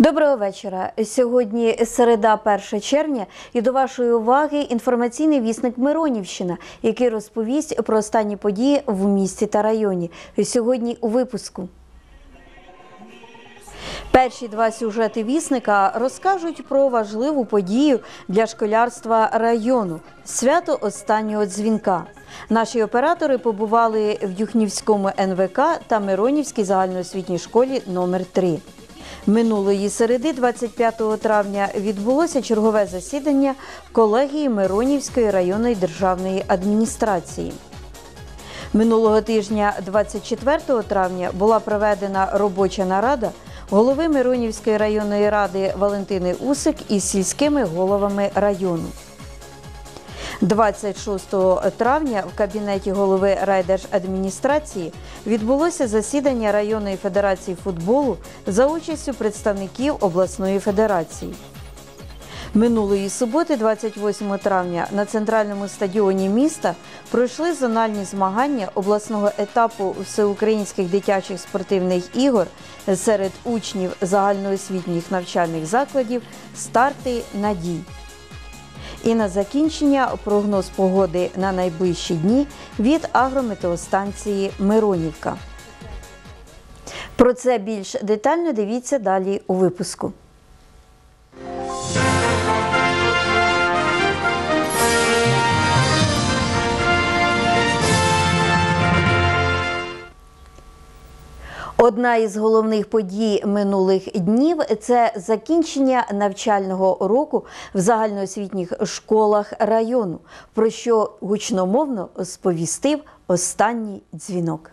Доброго вечора. Сьогодні середа, 1 червня, і до вашої уваги інформаційний вісник «Миронівщина», який розповість про останні події в місті та районі. Сьогодні у випуску. Перші два сюжети вісника розкажуть про важливу подію для школярства району – свято останнього дзвінка. Наші оператори побували в Юхнівському НВК та Миронівській загальноосвітній школі номер 3. Минулої середи, 25 травня, відбулося чергове засідання колегії Миронівської районної державної адміністрації. Минулого тижня, 24 травня, була проведена робоча нарада голови Миронівської районної ради Валентини Усик із сільськими головами району. 26 травня в кабінеті голови райдержадміністрації відбулося засідання районної федерації футболу за участю представників обласної федерації. Минулої суботи, 28 травня, на центральному стадіоні міста пройшли зональні змагання обласного етапу всеукраїнських дитячих спортивних ігор серед учнів загальноосвітніх навчальних закладів «Старти надій». І на закінчення прогноз погоди на найближчі дні від агрометеостанції «Миронівка». Про це більш детально дивіться далі у випуску. Одна із головних подій минулих днів – це закінчення навчального року в загальноосвітніх школах району, про що гучномовно сповістив останній дзвінок.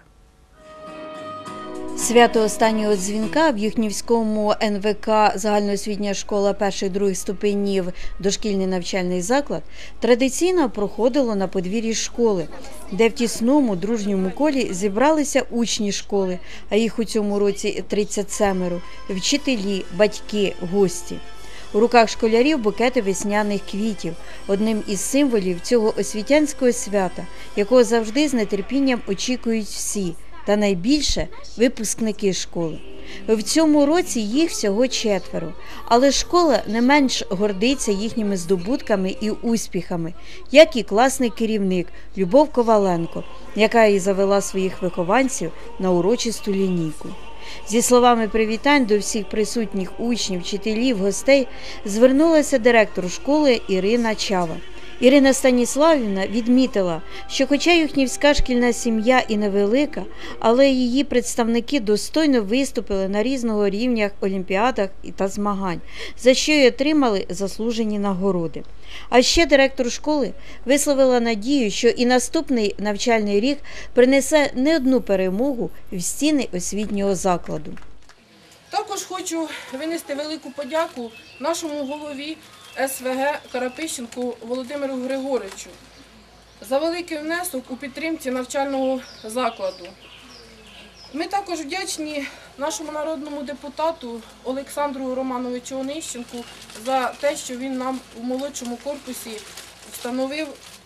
Свято останнього дзвінка в Юхнівському НВК загальноосвітня школа 1-2 ступенів дошкільний навчальний заклад традиційно проходило на подвір'ї школи, де в тісному дружньому колі зібралися учні школи, а їх у цьому році 37, вчителі, батьки, гості. У руках школярів букети весняних квітів, одним із символів цього освітянського свята, якого завжди з нетерпінням очікують всі, та найбільше – випускники школи. В цьому році їх всього 4, але школа не менш гордиться їхніми здобутками і успіхами, як і класний керівник Любов Коваленко, яка і завела своїх вихованців на урочисту лінійку. Зі словами привітань до всіх присутніх учнів, вчителів, гостей звернулася директор школи Ірина Чава. Ірина Станіславівна відмітила, що хоча юхнівська шкільна сім'я і невелика, але її представники достойно виступили на різного рівнях олімпіадах та змагань, за що й отримали заслужені нагороди. А ще директор школи висловила надію, що і наступний навчальний рік принесе не одну перемогу в стіни освітнього закладу. Також хочу винести велику подяку нашому голові СВГ Карапищенку Володимиру Григоровичу за великий внесок у підтримці навчального закладу. Ми також вдячні нашому народному депутату Олександру Романовичу Онищенку за те, що він нам у молодшому корпусі встановив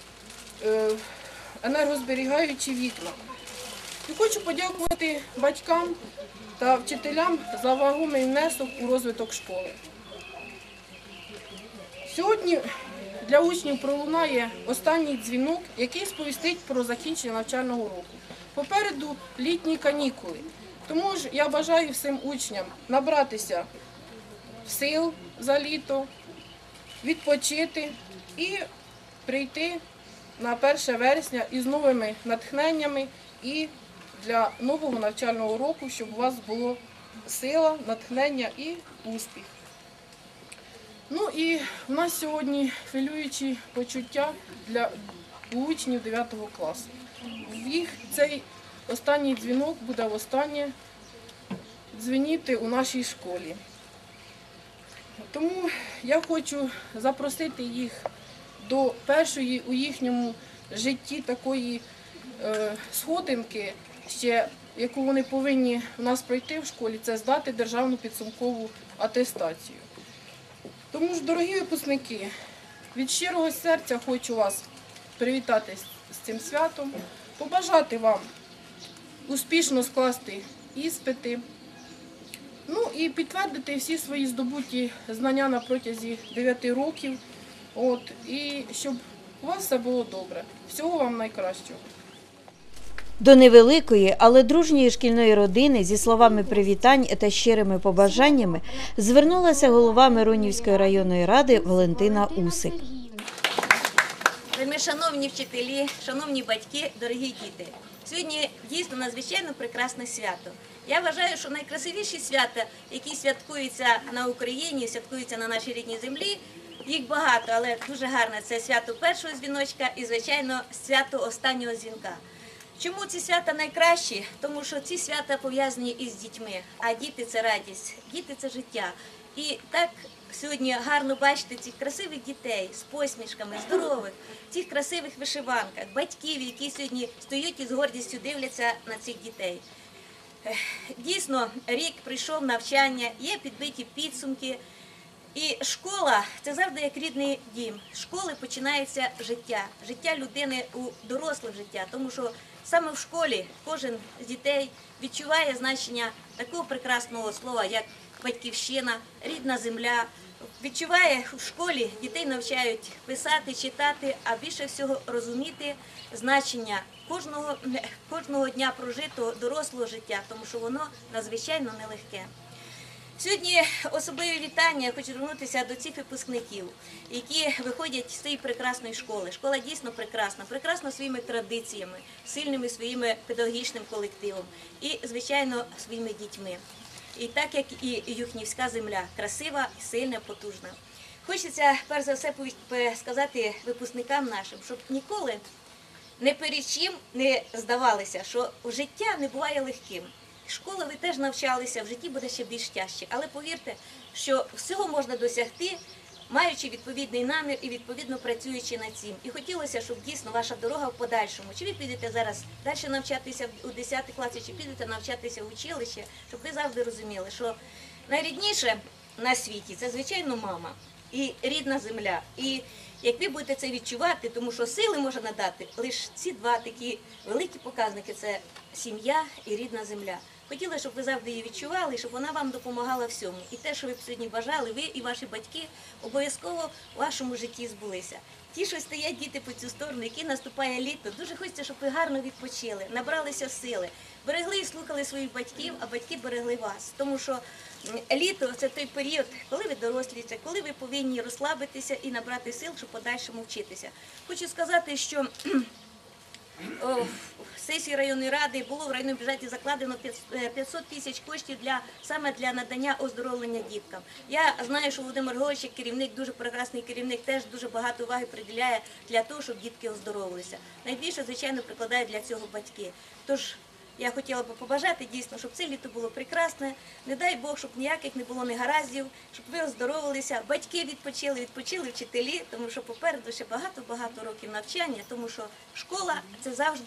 енергозберігаючі вікна. І хочу подякувати батькам та вчителям за вагомий внесок у розвиток школи. Сьогодні для учнів пролунає останній дзвінок, який сповістить про закінчення навчального року. Попереду літні канікули. Тому ж я бажаю всім учням набратися сил за літо, відпочити і прийти на 1 вересня із новими натхненнями і для нового навчального року, щоб у вас було сила, натхнення і успіх. Ну і в нас сьогодні хвилюючі почуття для учнів 9 класу. В їх цей останній дзвінок буде востаннє дзвеніти у нашій школі. Тому я хочу запросити їх до першої у їхньому житті такої сходинки, ще яку вони повинні у нас пройти в школі, це здати державну підсумкову атестацію. Тому ж, дорогі випускники, від щирого серця хочу вас привітати з цим святом, побажати вам успішно скласти іспити, Ну і підтвердити всі свої здобуті знання на протязі 9 років. І щоб у вас все було добре. Всього вам найкращого. До невеликої, але дружньої шкільної родини зі словами привітань та щирими побажаннями звернулася голова Миронівської районної ради Валентина Усик. Ми, шановні вчителі, шановні батьки, дорогі діти, сьогодні дійсно надзвичайно прекрасне свято. Я вважаю, що найкрасивіші свята, які святкуються на Україні, святкуються на нашій рідній землі, їх багато, але дуже гарне – це свято першого дзвіночка і, звичайно, свято останнього дзвінка. Чому ці свята найкращі? Тому що ці свята пов'язані із дітьми, а діти – це радість, діти – це життя. І так сьогодні гарно бачити цих красивих дітей з посмішками, здорових, цих красивих вишиванках, батьків, які сьогодні стоять і з гордістю дивляться на цих дітей. Дійсно, рік прийшов навчання, є підбиті підсумки. І школа – це завжди як рідний дім. З школи починається життя людини у доросле життя, тому що саме в школі кожен з дітей відчуває значення такого прекрасного слова, як батьківщина, рідна земля. Відчуває в школі, дітей навчають писати, читати, а більше всього розуміти значення кожного дня прожитого дорослого життя, тому що воно надзвичайно нелегке. Сьогодні особливі вітання, я хочу звернутися до цих випускників, які виходять з цієї прекрасної школи. Школа дійсно прекрасна, прекрасна своїми традиціями, сильними своїм педагогічним колективом і, звичайно, своїми дітьми. І так, як і Юхнівська земля, красива, сильна, потужна. Хочеться, перш за все, сказати випускникам нашим, щоб ніколи не перед чим не здавалися, що життя не буває легким. Школи ви теж навчалися, в житті буде ще більш тяжче. Але повірте, що всього можна досягти, маючи відповідний намір і відповідно працюючи над цим. І хотілося, щоб дійсно ваша дорога в подальшому, чи ви підете зараз далі навчатися у 10 класі, чи підете навчатися в училище, щоб ви завжди розуміли, що найрідніше на світі – це, звичайно, мама і рідна земля. І як ви будете це відчувати, тому що сили може надати лише ці два такі великі показники – це сім'я і рідна земля. Хотіла, щоб ви завжди її відчували, щоб вона вам допомагала всьому. І те, що ви б сьогодні бажали, ви і ваші батьки обов'язково у вашому житті збулися. Ті, що стоять діти по цю сторону, які наступає літо, дуже хочеться, щоб ви гарно відпочили, набралися сили, берегли і слухали своїх батьків, а батьки берегли вас. Тому що літо – це той період, коли ви дорослієте, коли ви повинні розслабитися і набрати сил, щоб подальшому вчитися. Хочу сказати, що сесії районної ради було в районному бюджеті закладено 500 тисяч коштів саме для надання оздоровлення діткам. Я знаю, що Володимир Григорович, як керівник, дуже прекрасний керівник, теж дуже багато уваги приділяє для того, щоб дітки оздоровилися. Найбільше, звичайно, прикладають для цього батьки. Тож я хотіла б побажати дійсно, щоб це літо було прекрасне, не дай Бог, щоб ніяких не було негараздів, щоб ви оздоровилися, батьки відпочили вчителі, тому що попереду ще багато-багато років навчання, тому що школа –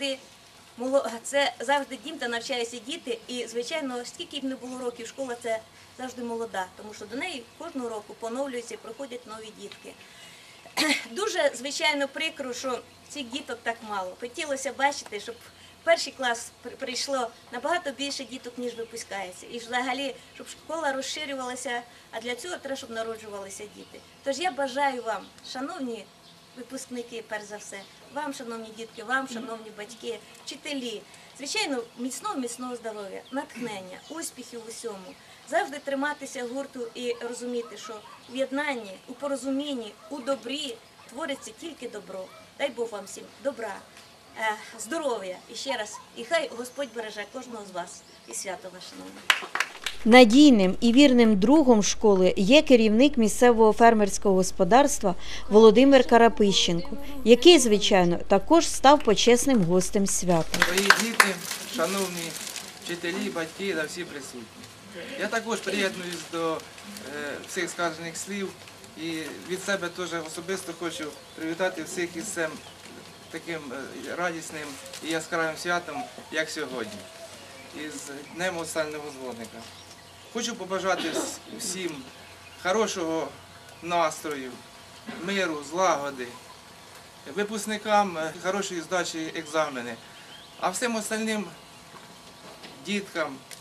це завжди дім, де навчаються діти, і, звичайно, скільки б не було років, школа – це завжди молода, тому що до неї кожного року поновлюються і проходять нові дітки. Дуже, звичайно, прикро, що цих діток так мало. Хотілося бачити, щоб в перший клас прийшло набагато більше діток, ніж випускається. І взагалі, щоб школа розширювалася, а для цього треба, щоб народжувалися діти. Тож я бажаю вам, шановні випускники, перш за все, вам, шановні дітки, вам, шановні батьки, вчителі, звичайно, міцного здоров'я, натхнення, успіхів у всьому. Завжди триматися гурту і розуміти, що в єднанні, у порозумінні, у добрі твориться тільки добро. Дай Бог вам всім добра, здоров'я і ще раз, і хай Господь береже кожного з вас. І свято ваше нове. Надійним і вірним другом школи є керівник місцевого фермерського господарства Володимир Карапищенко, який, звичайно, також став почесним гостем свята. Мої діти, шановні вчителі, батьки та всі присутні. Я також приєднуюсь до всіх сказаних слів і від себе теж особисто хочу привітати всіх із цим таким радісним і яскравим святом, як сьогодні, із Днем останнього дзвоника. Хочу побажати всім хорошого настрою, миру, злагоди, випускникам хорошої здачі екзамени, а всім остальним діткам,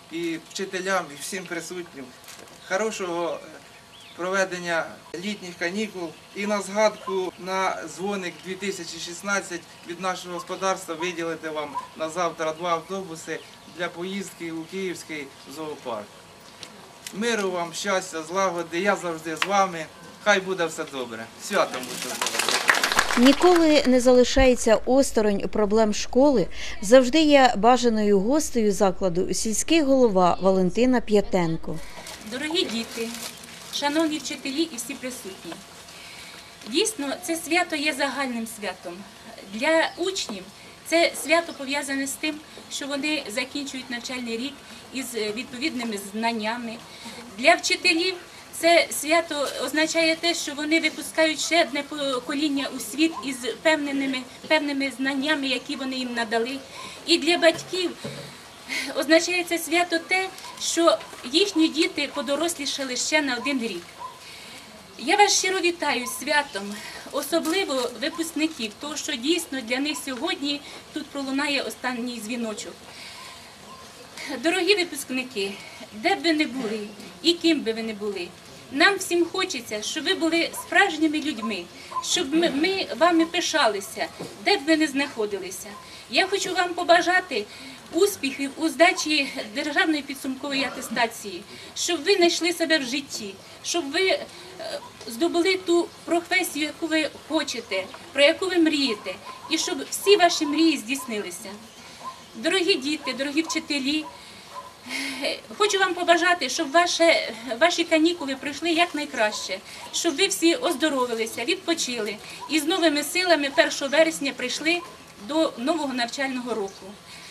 і вчителям, і всім присутнім хорошого проведення літніх канікул. І на згадку на дзвоник 2016 від нашого господарства виділити вам на завтра 2 автобуси для поїздки у Київський зоопарк. Миру вам, щастя, злагоди, я завжди з вами. Хай буде все добре. Святом будьте здорові! Ніколи не залишається осторонь проблем школи, завжди є бажаною гостею закладу сільський голова Валентина П'ятенко. Дорогі діти, шановні вчителі і всі присутні, дійсно, це свято є загальним святом. Для учнів це свято пов'язане з тим, що вони закінчують навчальний рік із відповідними знаннями. Для вчителів це свято означає те, що вони випускають ще одне покоління у світ із певними знаннями, які вони їм надали. І для батьків означає це свято те, що їхні діти подорослішали ще на 1 рік. Я вас щиро вітаю з святом, особливо випускників, тому що дійсно для них сьогодні тут пролунає останній дзвіночок. Дорогі випускники, де б ви не були і ким би ви не були, нам всім хочеться, щоб ви були справжніми людьми, щоб ми вами пишалися, де б ви не знаходилися. Я хочу вам побажати успіхів у здачі державної підсумкової атестації, щоб ви знайшли себе в житті, щоб ви здобули ту професію, яку ви хочете, про яку ви мрієте, і щоб всі ваші мрії здійснилися. Дорогі діти, дорогі вчителі, хочу вам побажати, щоб ваші канікули пройшли якнайкраще, щоб ви всі оздоровилися, відпочили і з новими силами 1 вересня прийшли до нового навчального року.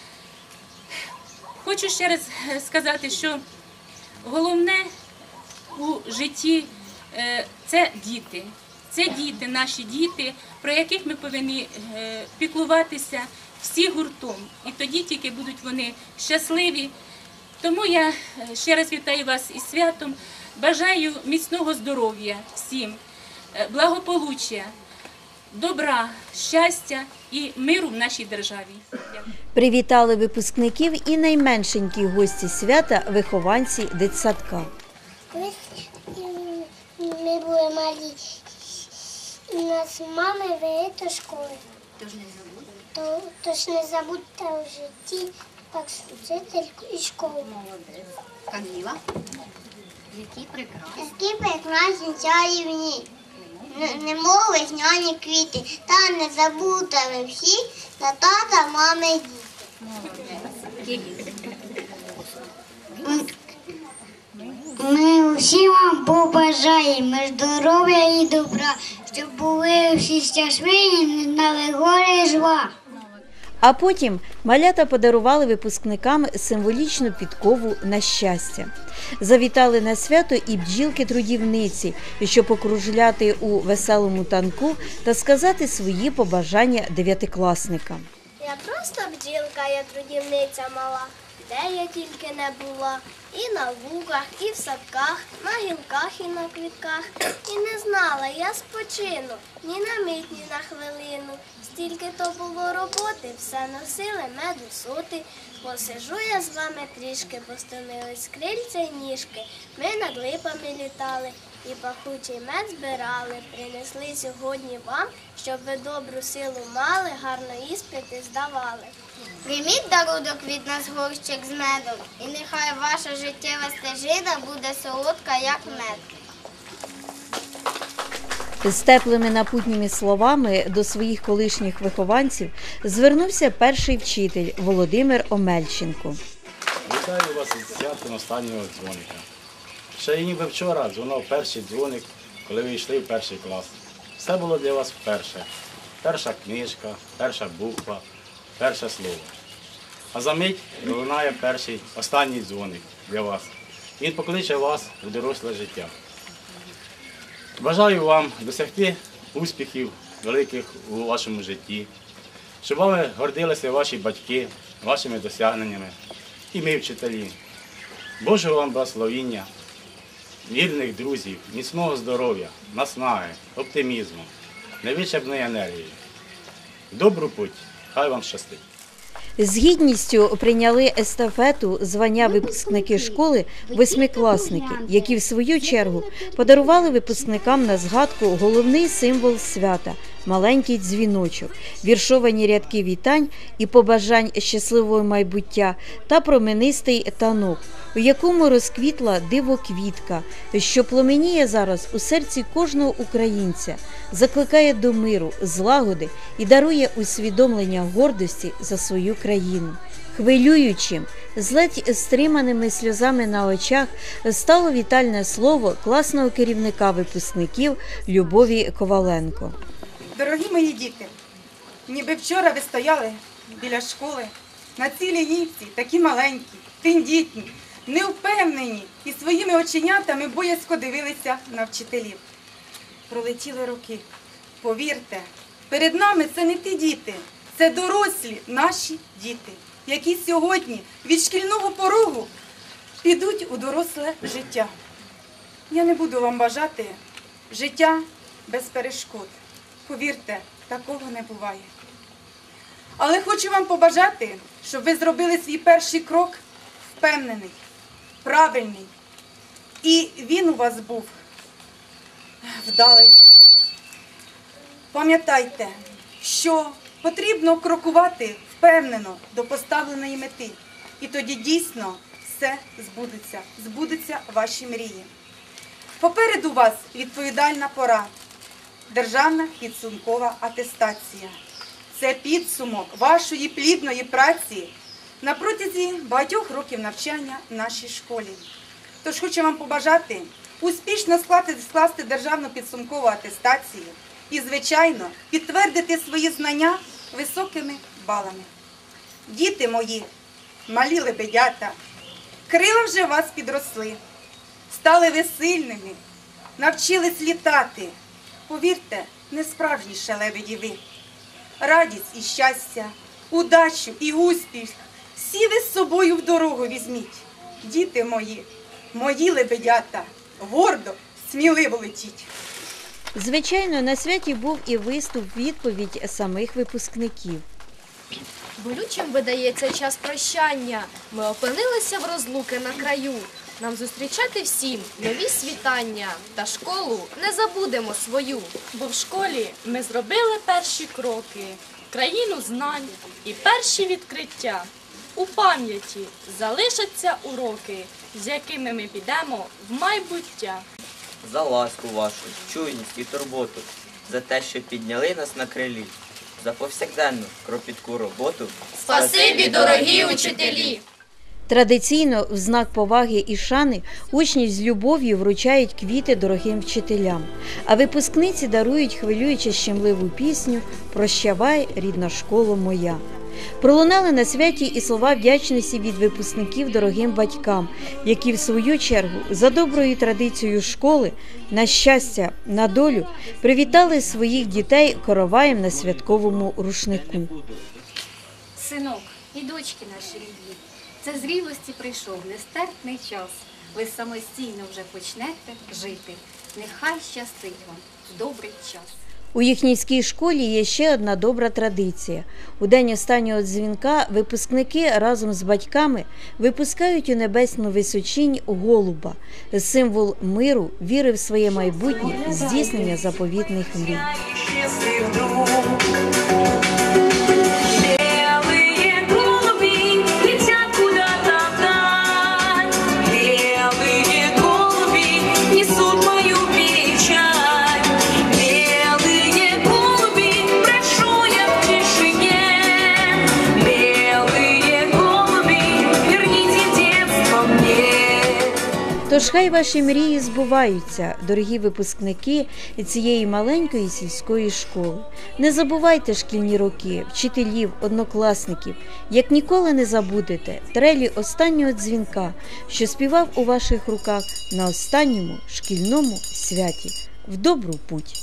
Хочу ще раз сказати, що головне у житті – це діти. Це діти, наші діти, про яких ми повинні піклуватися всі гуртом. І тоді тільки будуть вони щасливі. Тому я ще раз вітаю вас із святом, бажаю міцного здоров'я всім, благополуччя, добра, щастя і миру в нашій державі. Дякую. Привітали випускників і найменшенькі гості свята – вихованці дитсадка. Колись ми були малі, і нас мами вели до школи. Тож не забудьте у житті так вчительку і школу. Молодець. Каміла. Які прекрасні. Які прекрасні чарівні, немов весняні квіти, та не забудьте ви всі на тата, мами і діти. Молодець. Ми усі вам побажаємо здоров'я і добра, щоб були всі щасливі, не знали горя і зла. А потім малята подарували випускникам символічну підкову на щастя. Завітали на свято і бджілки-трудівниці, щоб покружляти у веселому танку та сказати свої побажання дев'ятикласникам. Я просто бджілка, я трудівниця мала, де я тільки не була. І на луках, і в садках, на гілках, і на квітках. І не знала, я спочину, ні на мить, ні на хвилину. Стільки то було роботи, все носили меду соти. Посижу я з вами трішки, постомились крильця й ніжки. Ми над липами літали і пахучий мед збирали. Принесли сьогодні вам, щоб ви добру силу мали, гарно іспити здавали. Прийміть дарунок від нас горщик з медом, і нехай ваша життєва стежина буде солодка, як мед. З теплими напутніми словами до своїх колишніх вихованців звернувся перший вчитель Володимир Омельченко. Вітаю вас із святом останнього дзвоника. Ще ніби вчора дзвонив перший дзвоник, коли ви йшли в 1 клас. Все було для вас вперше. Перша книжка, перша буква, перше слово. А за мить пролунає перший, останній дзвоник для вас. Він покличе вас у доросле життя. Бажаю вам досягти успіхів великих у вашому житті, щоб вами гордилися ваші батьки, вашими досягненнями і ми, вчителі. Божого вам благословіння, вірних друзів, міцного здоров'я, наснаги, оптимізму, невичерпної енергії. Добру путь, хай вам щастить. З гідністю прийняли естафету звання випускники школи восьмикласники, які в свою чергу подарували випускникам на згадку головний символ свята – маленький дзвіночок, віршовані рядки вітань і побажань щасливого майбуття та променистий танок, у якому розквітла дивоквітка, що пламеніє зараз у серці кожного українця, закликає до миру, злагоди і дарує усвідомлення гордості за свою країну. Хвилюючим, з ледь стриманими сльозами на очах стало вітальне слово класного керівника випускників Любові Коваленко. Дорогі мої діти, ніби вчора ви стояли біля школи, на цій лінійці, такі маленькі, тендітні, невпевнені і своїми оченятами боязко дивилися на вчителів. Пролетіли роки. Повірте, перед нами це не ті діти, це дорослі наші діти, які сьогодні від шкільного порогу підуть у доросле життя. Я не буду вам бажати життя без перешкод. Повірте, такого не буває. Але хочу вам побажати, щоб ви зробили свій перший крок впевнений, правильний. І він у вас був вдалий. Пам'ятайте, що потрібно крокувати впевнено до поставленої мети. І тоді дійсно все збудеться, збудуться ваші мрії. Попереду вас відповідальна пора. Державна підсумкова атестація. Це підсумок вашої плідної праці на протязі багатьох років навчання в нашій школі. Тож хочу вам побажати успішно скласти державну підсумкову атестацію і, звичайно, підтвердити свої знання високими балами. Діти мої, малі лебедята, крила вже у вас підросли, стали ви сильними, навчились літати. Повірте, не справжні ще лебеді ви. Радість і щастя, удачу і успіх всі ви з собою в дорогу візьміть. Діти мої, мої лебедята, гордо, сміливо летіть. Звичайно, на святі був і виступ-відповідь самих випускників. Болючим видається час прощання. Ми опинилися в розлуки на краю. Нам зустрічати всім нові світання, та школу не забудемо свою. Бо в школі ми зробили перші кроки, країну знань і перші відкриття. У пам'яті залишаться уроки, з якими ми підемо в майбуття. За ласку вашу, чуйність і турботу, за те, що підняли нас на крилі, за повсякденну кропітку роботу. Спасибі, дорогі учителі! Традиційно, в знак поваги і шани, учні з любов'ю вручають квіти дорогим вчителям, а випускниці дарують хвилююче щемливу пісню «Прощавай, рідна школа моя». Пролунали на святі і слова вдячності від випускників дорогим батькам, які в свою чергу за доброю традицією школи, на щастя, на долю, привітали своїх дітей короваєм на святковому рушнику. Синок і дочки наші рідні, це зрілості прийшов нестерпний час. Ви самостійно вже почнете жити. Нехай щастить вам в добрий час. У Юхнівській школі є ще одна добра традиція. У день останнього дзвінка випускники разом з батьками випускають у небесну височінь голуба – символ миру, віри в своє майбутнє, здійснення заповітних мрій. Тож хай ваші мрії збуваються, дорогі випускники цієї маленької сільської школи. Не забувайте шкільні роки, вчителів, однокласників. Як ніколи не забудете трелі останнього дзвінка, що співав у ваших руках на останньому шкільному святі. В добру путь!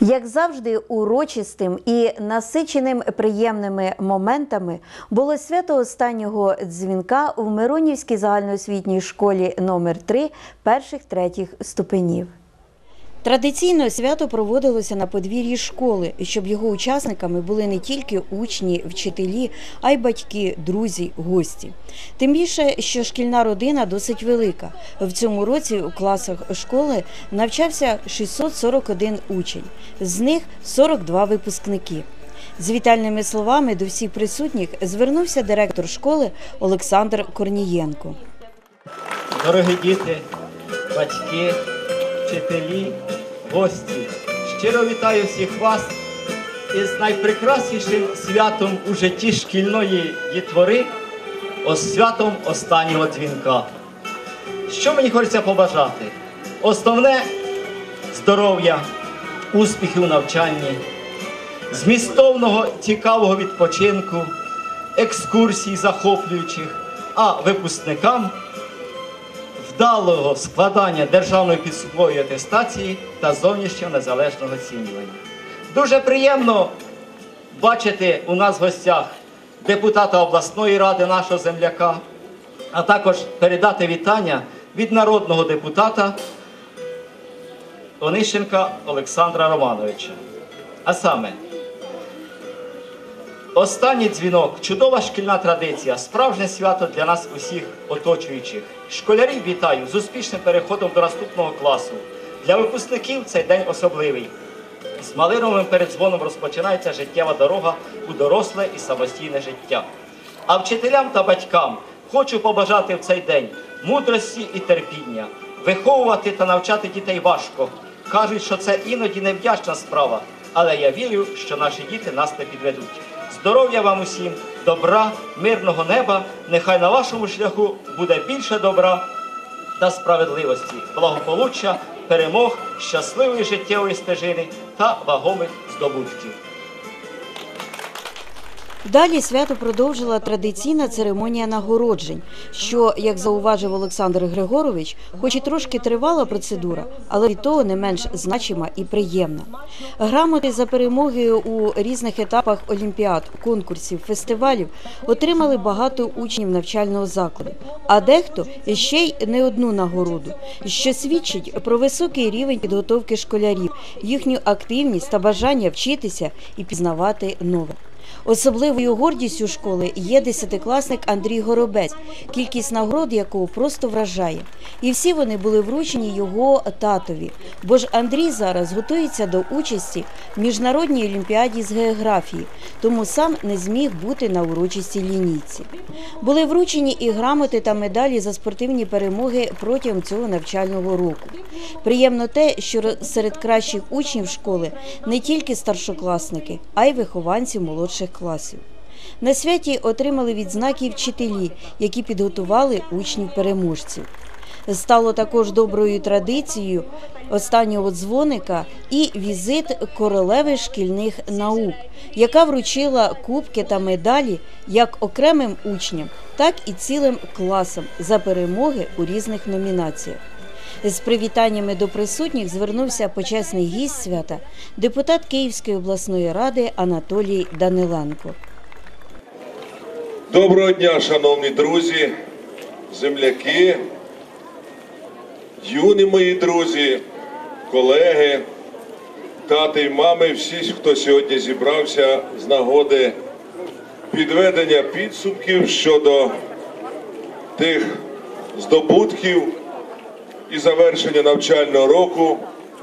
Як завжди, урочистим і насиченим приємними моментами було свято останнього дзвінка у Миронівській загальноосвітній школі номер 3 перших-третіх ступенів. Традиційно свято проводилося на подвір'ї школи, щоб його учасниками були не тільки учні, вчителі, а й батьки, друзі, гості. Тим більше, що шкільна родина досить велика. В цьому році у класах школи навчався 641 учень, з них 42 випускники. З вітальними словами до всіх присутніх звернувся директор школи Олександр Корнієнко. Дорогі діти, батьки, вчителі, гості, щиро вітаю всіх вас із найпрекраснішим святом у житті шкільної дітвори, святом останнього дзвінка. Що мені хочеться побажати? Основне – здоров'я, успіхів у навчанні, змістовного цікавого відпочинку, екскурсій захоплюючих, а випускникам – вдалого складання державної підсумкової атестації та зовнішнього незалежного оцінювання. Дуже приємно бачити у нас в гостях депутата обласної ради, нашого земляка, а також передати вітання від народного депутата Онищенка Олександра Романовича. А саме, останній дзвінок – чудова шкільна традиція, справжнє свято для нас усіх оточуючих. Школярів вітаю з успішним переходом до наступного класу. Для випускників цей день особливий. З малиновим передзвоном розпочинається життєва дорога у доросле і самостійне життя. А вчителям та батькам хочу побажати в цей день мудрості і терпіння. Виховувати та навчати дітей важко. Кажуть, що це іноді невдячна справа, але я вірю, що наші діти нас не підведуть. Здоров'я вам усім, добра, мирного неба, нехай на вашому шляху буде більше добра та справедливості, благополуччя, перемог, щасливої життєвої стежини та вагомих здобутків. Далі свято продовжила традиційна церемонія нагороджень, що, як зауважив Олександр Григорович, хоч і трошки тривала процедура, але від того не менш значима і приємна. Грамоти за перемоги у різних етапах олімпіад, конкурсів, фестивалів отримали багато учнів навчального закладу, а дехто ще й не одну нагороду, що свідчить про високий рівень підготовки школярів, їхню активність та бажання вчитися і пізнавати нове. Особливою гордістю школи є 10-класник Андрій Горобець, кількість нагород якого просто вражає. І всі вони були вручені його татові, бо ж Андрій зараз готується до участі в міжнародній олімпіаді з географії, тому сам не зміг бути на урочистій лінійці. Були вручені і грамоти та медалі за спортивні перемоги протягом цього навчального року. Приємно те, що серед кращих учнів школи не тільки старшокласники, а й вихованці молодших класів. На святі отримали відзнаки вчителі, які підготували учнів-переможців. Стало також доброю традицією останнього дзвоника і візит королеви шкільних наук, яка вручила кубки та медалі як окремим учням, так і цілим класам за перемоги у різних номінаціях. З привітаннями до присутніх звернувся почесний гість свята, депутат Київської обласної ради Анатолій Даниленко. Доброго дня, шановні друзі, земляки, юні мої друзі, колеги, тати і мами, всі, хто сьогодні зібрався з нагоди підведення підсумків щодо тих здобутків і завершення навчального року,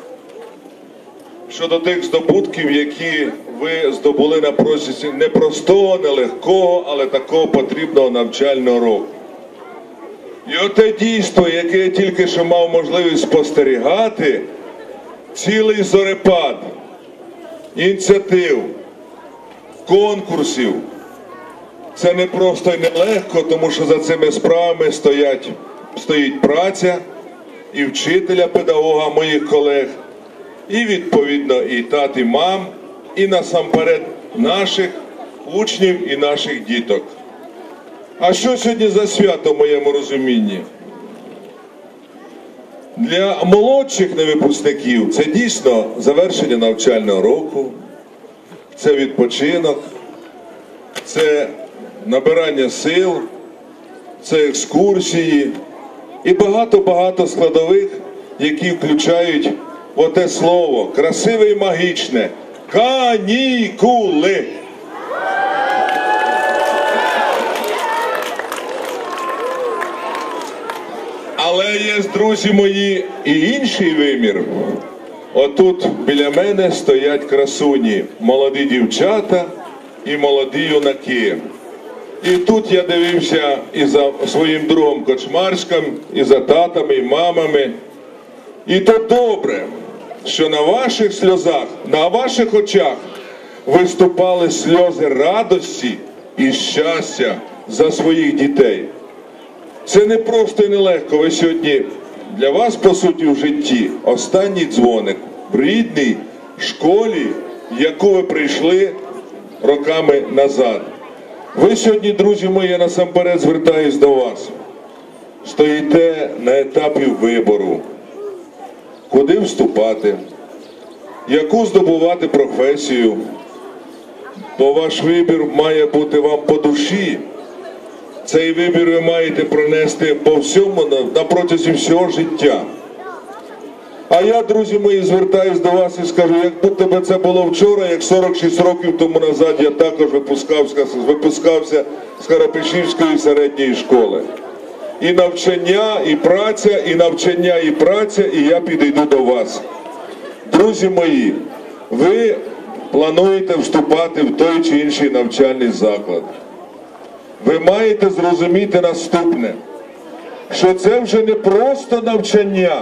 щодо тих здобутків, які ви здобули на протязі непростого, нелегкого, але такого потрібного навчального року. І оте дійство, яке я тільки що мав можливість спостерігати, цілий зорепад ініціатив, конкурсів, це не просто і нелегко, тому що за цими справами стоїть праця і вчителя, педагога, моїх колег, і відповідно і тат, і мам, і насамперед наших учнів і наших діток. А що сьогодні за свято в моєму розумінні? Для молодших невипускників це дійсно завершення навчального року, це відпочинок, це набирання сил, це екскурсії і багато-багато складових, які включають оте слово красиве і магічне – канікули. Але є, друзі мої, і інший вимір. Отут біля мене стоять красуні, молоді дівчата і молоді юнаки. І тут я дивився і за своїм другом Кочмарським, і за татами, і мамами. І то добре, що на ваших сльозах, на ваших очах виступали сльози радості і щастя за своїх дітей. Це не просто і нелегко. Ви сьогодні, для вас, по суті, в житті останній дзвоник в рідній школі, в яку ви прийшли роками назад. Ви сьогодні, друзі мої, насамперед звертаюсь до вас. Стоїте на етапі вибору. Куди вступати? Яку здобувати професію? Бо ваш вибір має бути вам по душі. Цей вибір ви маєте пронести по всьому, на протязі всього життя. А я, друзі мої, звертаюсь до вас і скажу, як будто би це було вчора, як 46 років тому назад я також випускався з Карапишівської середньої школи. І навчання, і праця, і навчання, і праця, і я підійду до вас. Друзі мої, ви плануєте вступати в той чи інший навчальний заклад. Ви маєте зрозуміти наступне, що це вже не просто навчання,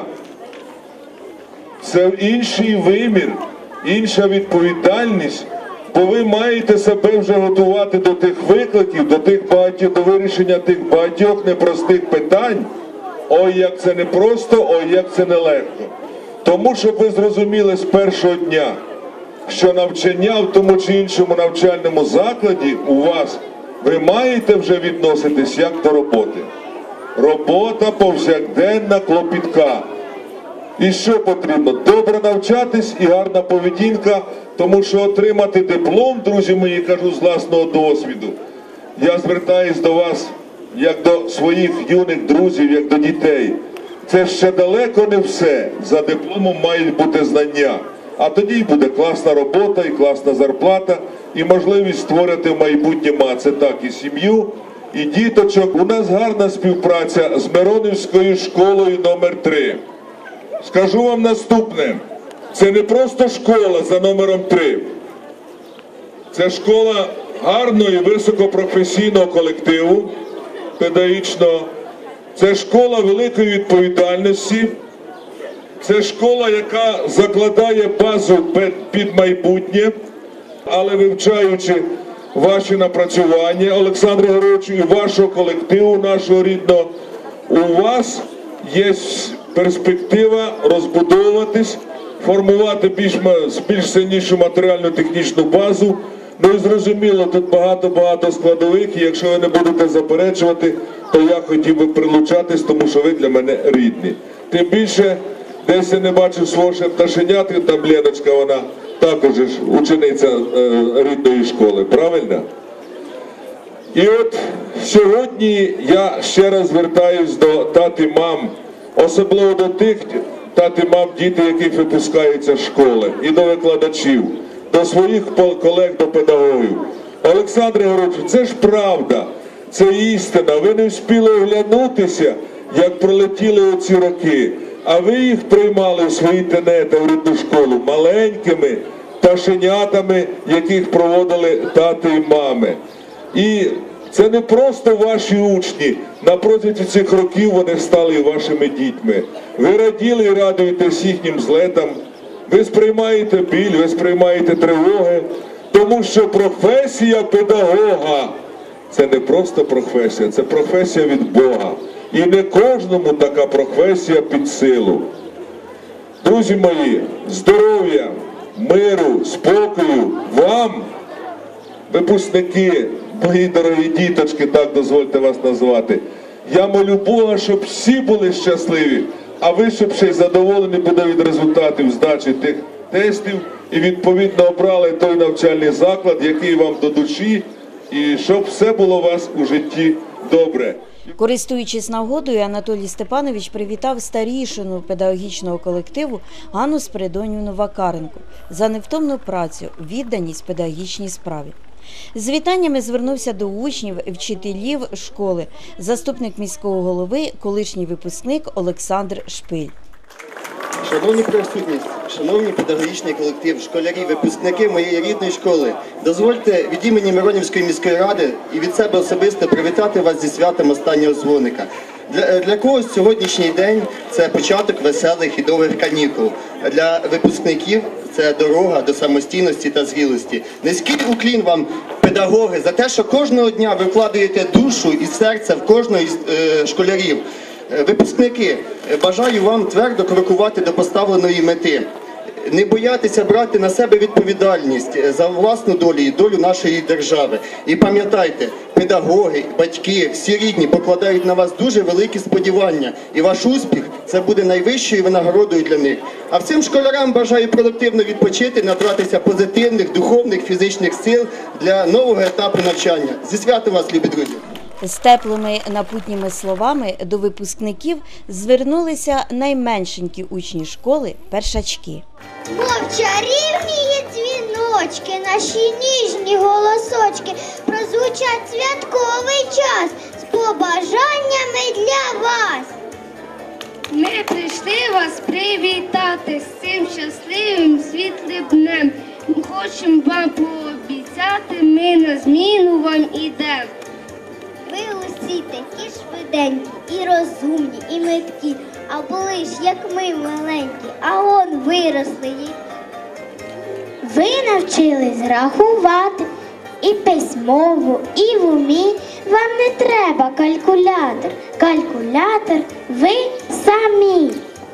це інший вимір, інша відповідальність, бо ви маєте себе вже готувати до тих викликів, до вирішення тих багатьох непростих питань. Ой, як це непросто, ой, як це нелегко. Тому, щоб ви зрозуміли з першого дня, що навчання в тому чи іншому навчальному закладі у вас, ви маєте вже відноситись як до роботи. Робота повсякденна, клопітка. І що потрібно? Добре навчатись і гарна поведінка, тому що отримати диплом, друзі мої, кажу з власного досвіду, я звертаюсь до вас, як до своїх юних друзів, як до дітей. Це ще далеко не все. За дипломом мають бути знання. А тоді й буде класна робота, і класна зарплата, і можливість створити в майбутньому, а це так, і сім'ю, і діточок. У нас гарна співпраця з Миронівською школою номер 3. Скажу вам наступне. Це не просто школа за номером 3. Це школа гарного і високопрофесійного колективу, педагогічного. Це школа великої відповідальності. Це школа, яка закладає базу під майбутнє, але вивчаючи ваші напрацювання, Олександре Григоровичу, і вашого колективу, нашого рідного, у вас є перспектива розбудовуватись, формувати більш сильнішу матеріально-технічну базу. Ну і зрозуміло, тут багато складових, і якщо ви не будете заперечувати, то я хотів би прилучатись, тому що ви для мене рідні. Тим більше, десь я не бачив свого ще пташенятки, там Леночка, вона також учениця рідної школи, правильно? І от сьогодні я ще раз звертаюсь до тат і мам, особливо до тих тат і мам, діти, яких випускаються з школи, і до викладачів, до своїх колег, до педагогів. Олександр Григорович, це ж правда, це істина. Ви не встигли оглянутися, як пролетіли оці роки, а ви їх приймали в свої тенета, в рідну школу, маленькими пташенятами, яких проводили тати і мами. І це не просто ваші учні, на протязі цих років вони стали і вашими дітьми. Ви раділи і радуєтесь їхнім злетам, ви сприймаєте біль, ви сприймаєте тривоги, тому що професія педагога – це не просто професія, це професія від Бога. І не кожному така професія під силу. Друзі мої, здоров'я, миру, спокою вам, випускники, мої дорогі діточки, так дозвольте вас назвати. Я молю Бога, щоб всі були щасливі, а ви, щоб ще й задоволені буде від результатів здачі тих тестів і відповідно обрали той навчальний заклад, який вам до душі, і щоб все було у вас у житті добре. Користуючись нагодою, Анатолій Степанович привітав старішину педагогічного колективу Ганну Спиридонівну Вакаренко за невтомну працю, відданість педагогічній справі. З вітаннями звернувся до учнів, вчителів школи, заступник міського голови, колишній випускник Олександр Шпиль. Шановні присутні, шановні педагогічний колектив, школярі, випускники моєї рідної школи, дозвольте від імені Миронівської міської ради і від себе особисто привітати вас зі святом останнього дзвоника. Для когось сьогоднішній день – це початок веселих і довгих канікул. Для випускників – це дорога до самостійності та зрілості. Низький уклін вам, педагоги, за те, що кожного дня ви вкладаєте душу і серце в кожного із школярів. Випускники, бажаю вам твердо крокувати до поставленої мети. Не боятися брати на себе відповідальність за власну долю і долю нашої держави. І пам'ятайте, педагоги, батьки, всі рідні покладають на вас дуже великі сподівання. І ваш успіх – це буде найвищою винагородою для них. А всім школярам бажаю продуктивно відпочити, набратися позитивних, духовних, фізичних сил для нового етапу навчання. Зі святом вас, любі друзі! З теплими напутніми словами до випускників звернулися найменшенькі учні школи – першачки. Мов чарівні є дзвіночки, наші ніжні голосочки, прозвучать святковий час з побажаннями для вас. Ми прийшли вас привітати з цим щасливим світлим днем. Хочемо вам пообіцяти, ми на зміну вам ідемо. Ви усі такі швиденькі, і розумні, і меткі, а були ж, як ми маленькі, а он виросли. Ви навчились рахувати і письмово, і в умі. Вам не треба калькулятор, калькулятор ви самі.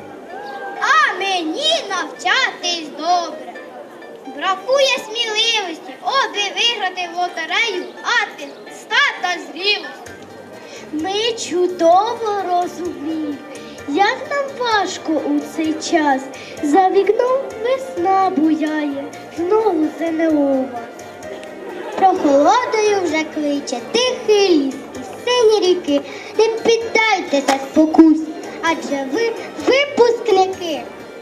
А мені навчатись добре. Бракує сміливості, аби виграти в лотерею, атестат та зрілості. Ми чудово розуміємо, як нам важко у цей час. За вікном весна буяє, знову ЗНО вас. Прохолодою вже кличе тихий ліс і сині ріки. Не піддайтеся спокусі, адже ви випускники.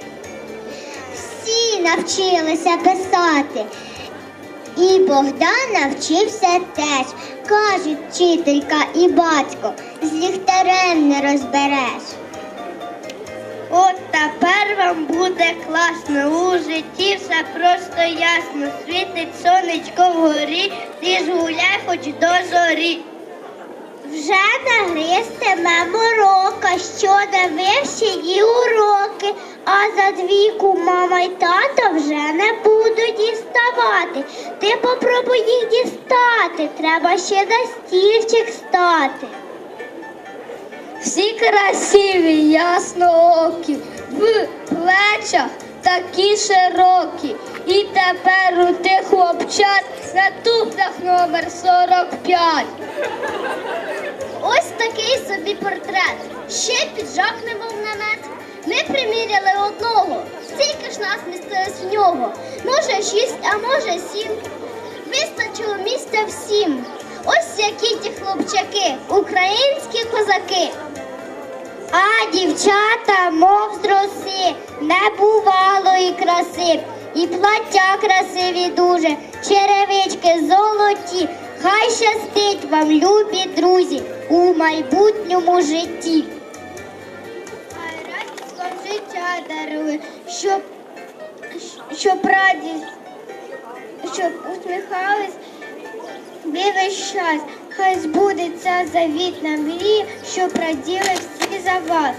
Всі навчилися писати, і Богдан навчився теж. Кажуть вчителька і батько, з ліхтарем не розбереш. От тепер вам буде класно, у житті все просто ясно. Світить сонечко вгорі, ти ж гуляй хоч до зорі. Вже нагристиме морока, що не вивчені уроки, а за двійку мама й тато вже не будуть діставати. Ти попробуй їх дістати, треба ще на стільчик стати. Всі красиві, ясноокі, в плечах такі широкі. І тепер у тих хлопчат на туфлях номер 45. Ось такий собі портрет. Ще піджак немов намет. Ми приміряли одного, стільки ж нас містилось в нього. Може 6, а може 7. Вистачило місця всім. Ось які ті хлопчаки, українські козаки. А дівчата, мов з роси, не бувало і краси. І плаття красиві дуже, черевички золоті. Хай щастить вам, любі друзі, у майбутньому житті. Хай радість вам життя дарує, щоб радість, щоб усміхались ви весь час. Хай збудеться завітна мрія, щоб раділи всі за вас.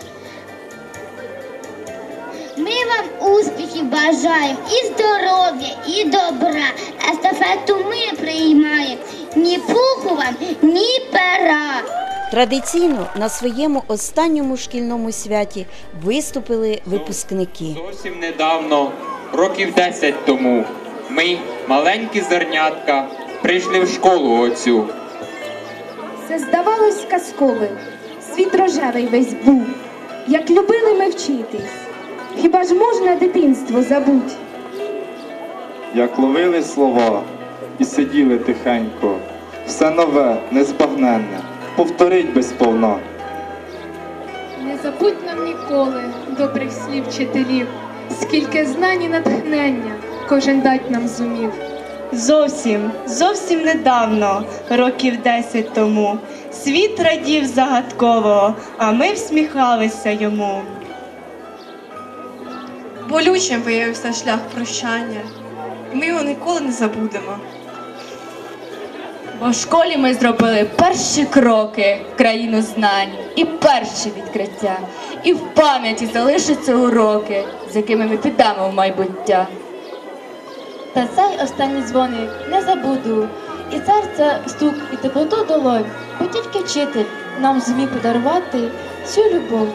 Ми вам успіхів бажаємо, і здоров'я, і добра. Естафету ми приймаємо. Ні пуху вам, ні пера. Традиційно на своєму останньому шкільному святі виступили випускники. Зовсім недавно, років 10 тому, ми, маленькі зернятка, прийшли в школу оцю. Все здавалось казковим, світ рожевий весь був. як любили ми вчитись. Хіба ж можна дитинство забуть? Як ловили слова і сиділи тихенько, все нове, незбагненне, повторить безповна. Не забудь нам ніколи добрих слів вчителів, скільки знань і натхнення кожен дать нам зумів. Зовсім недавно, років 10 тому, світ радів загадково, а ми всміхалися йому. Болючим виявився шлях прощання, і ми його ніколи не забудемо. Бо в школі ми зробили перші кроки в країну знань і перші відкриття. І в пам'яті залишаться уроки, з якими ми підемо в майбуття. Та цей останній дзвоник не забуду, і серця стук, і теплоту долонь, бо тільки вчитель нам зумів подарувати цю любов.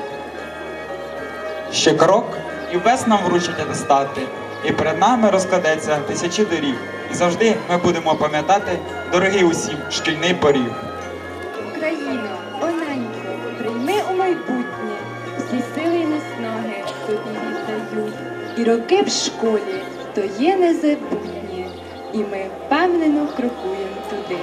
Ще крок, і весь нам вручать атестати, і перед нами розкладеться тисячі доріг. І завжди ми будемо пам'ятати, дорогий усім, шкільний поріг. Україно, оненько, прийми у майбутнє, всі сили й наснаги тобі віддаю. І роки в школі то є незабутні, і ми впевнено крокуємо туди.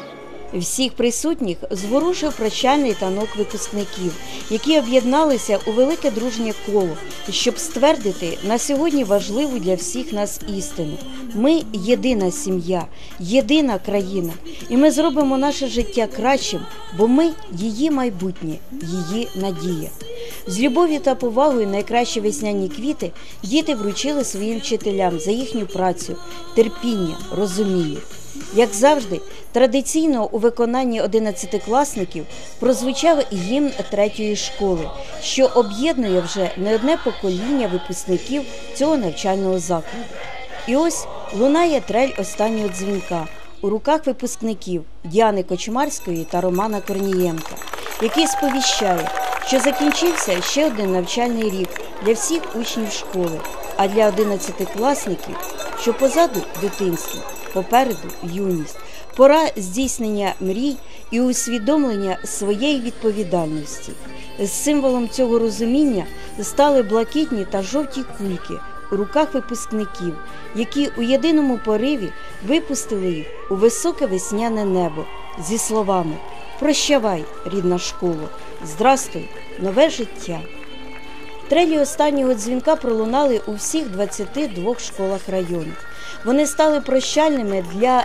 Всіх присутніх зворушив прощальний танок випускників, які об'єдналися у велике дружнє коло, щоб ствердити на сьогодні важливу для всіх нас істину. Ми – єдина сім'я, єдина країна, і ми зробимо наше життя кращим, бо ми – її майбутнє, її надія. З любов'ю та повагою найкращі весняні квіти діти вручили своїм вчителям за їхню працю, терпіння, розуміння. Як завжди, традиційно у виконанні 11-класників прозвучав гімн 3-ї школи, що об'єднує вже не одне покоління випускників цього навчального закладу. І ось лунає трель останнього дзвінка у руках випускників Діани Кочмарської та Романа Корнієнка, який сповіщає, що закінчився ще один навчальний рік для всіх учнів школи, а для 11-класників, що позаду дитинство, попереду юність, пора здійснення мрій і усвідомлення своєї відповідальності. Символом цього розуміння стали блакитні та жовті кульки у руках випускників, які у єдиному пориві випустили їх у високе весняне небо зі словами «Прощавай, рідна школа, здрастуй, нове життя». Трелі останнього дзвінка пролунали у всіх 22 школах району. Вони стали прощальними для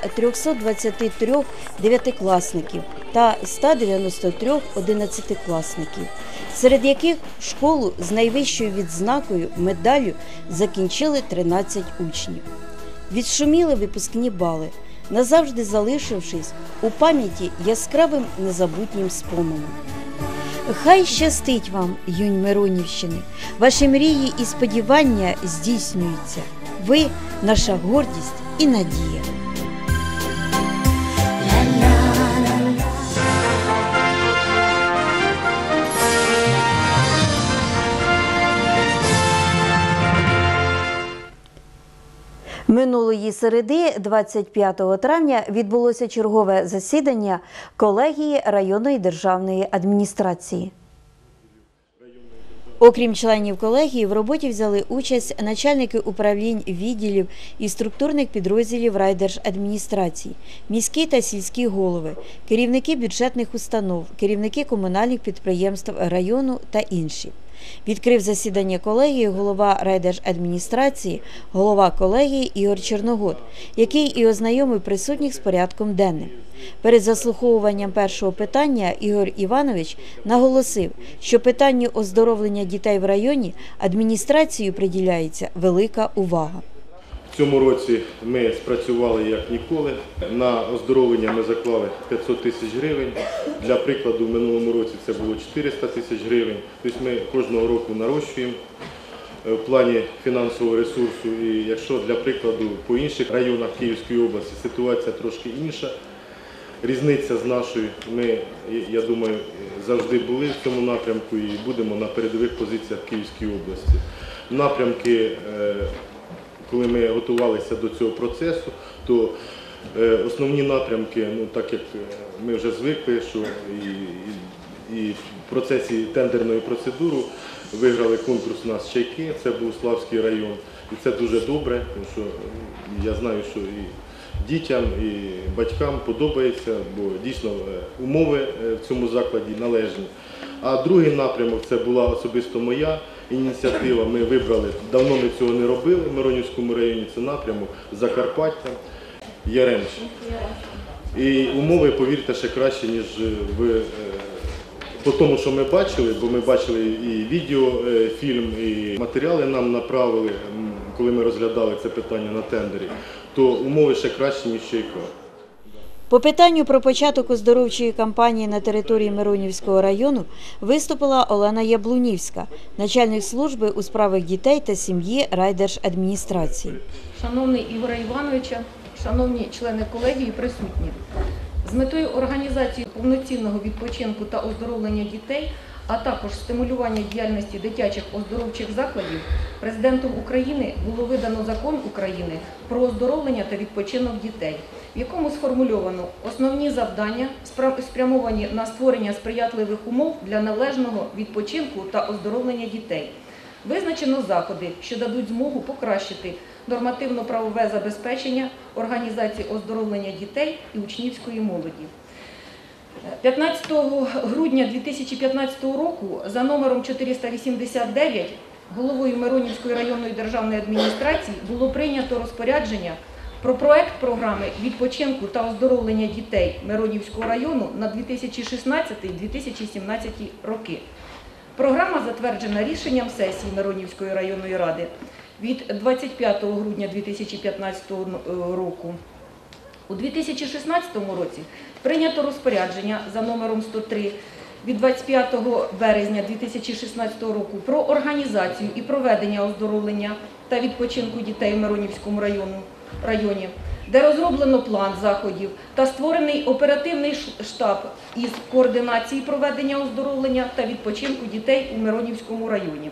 323 дев'ятикласників та 193 одинадцятикласників, серед яких школу з найвищою відзнакою медаллю закінчили 13 учнів. Відшуміли випускні бали, назавжди залишившись у пам'яті яскравим незабутнім споменом. Хай щастить вам, юнь Миронівщини, ваші мрії і сподівання здійснюються. Ви – наша гордість і надія. Минулої середи, 25 травня, відбулося чергове засідання колегії районної державної адміністрації. Окрім членів колегії, в роботі взяли участь начальники управлінь відділів і структурних підрозділів райдержадміністрації, міські та сільські голови, керівники бюджетних установ, керівники комунальних підприємств району та інші. Відкрив засідання колегії голова райдержадміністрації, голова колегії Ігор Черногод, який і ознайомив присутніх з порядком денним. Перед заслуховуванням першого питання Ігор Іванович наголосив, що питанню оздоровлення дітей в районі адміністрацією приділяється велика увага. В цьому році ми спрацювали як ніколи. На оздоровлення ми заклали 500 тисяч гривень. Для прикладу, в минулому році це було 400 тисяч гривень. Тобто ми кожного року нарощуємо в плані фінансового ресурсу. І якщо для прикладу по інших районах Київської області ситуація трошки інша, різниця з нашою, ми, я думаю, завжди були в цьому напрямку і будемо на передових позиціях Київської області. Напрямки, коли ми готувалися до цього процесу, то основні напрямки, так як ми вже звикли, що і і в процесі тендерної процедури виграли конкурс у нас «Чайки», це був Славський район. І це дуже добре, тому що я знаю, що і дітям, і батькам подобається, бо дійсно умови в цьому закладі належні. А другий напрямок – це була особисто моя ініціатива. Ми вибрали, давно ми цього не робили в Миронівському районі, це напрямок Закарпаття, Яремче. І умови, повірте, ще краще, ніж по тому, що ми бачили, бо ми бачили і відеофільм, і матеріали нам направили, коли ми розглядали це питання на тендері, то умови ще кращі, ніж в Чайках. По питанню про початок оздоровчої кампанії на території Миронівського району виступила Олена Яблунівська, начальник служби у справах дітей та сім'ї райдержадміністрації. Шановний Ігоре Івановича, шановні члени колегії, присутні. З метою організації повноцінного відпочинку та оздоровлення дітей, а також стимулювання діяльності дитячих оздоровчих закладів, Президентом України було видано Закон України про оздоровлення та відпочинок дітей, в якому сформульовано основні завдання, спрямовані на створення сприятливих умов для належного відпочинку та оздоровлення дітей. Визначено заходи, що дадуть змогу покращити нормативно-правове забезпечення організації оздоровлення дітей і учнівської молоді. 15 грудня 2015 року за номером 489 головою Миронівської районної державної адміністрації було прийнято розпорядження про проект програми відпочинку та оздоровлення дітей Миронівського району на 2016-2017 роки. Програма затверджена рішенням сесії Миронівської районної ради від 25 грудня 2015 року. У 2016 році прийнято розпорядження за номером 103 від 25 березня 2016 року про організацію і проведення оздоровлення та відпочинку дітей в Миронівському районі, де розроблено план заходів та створений оперативний штаб із координації проведення оздоровлення та відпочинку дітей у Миронівському районі.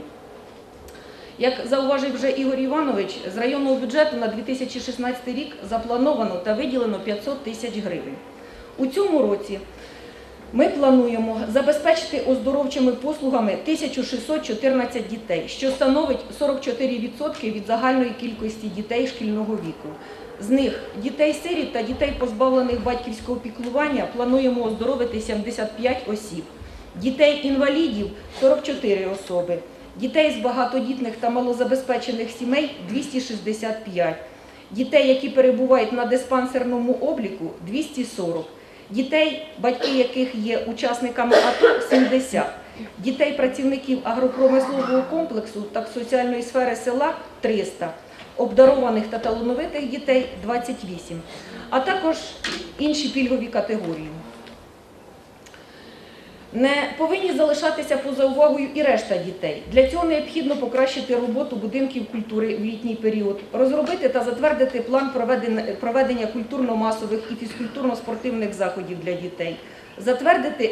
Як зауважив вже Ігор Іванович, з районного бюджету на 2016 рік заплановано та виділено 500 тисяч гривень. У цьому році ми плануємо забезпечити оздоровчими послугами 1614 дітей, що становить 44% від загальної кількості дітей шкільного віку. З них дітей-сиріт та дітей, позбавлених батьківського піклування, плануємо оздоровити 75 осіб, дітей-інвалідів – 44 особи, дітей з багатодітних та малозабезпечених сімей – 265, дітей, які перебувають на диспансерному обліку – 240, дітей, батьки яких є учасниками АТО – 70, дітей працівників агропромислового комплексу та соціальної сфери села – 300, обдарованих та талановитих дітей – 28, а також інші пільгові категорії. Не повинні залишатися поза увагою і решта дітей. Для цього необхідно покращити роботу будинків культури в літній період, розробити та затвердити план проведення культурно-масових і фізкультурно-спортивних заходів для дітей, затвердити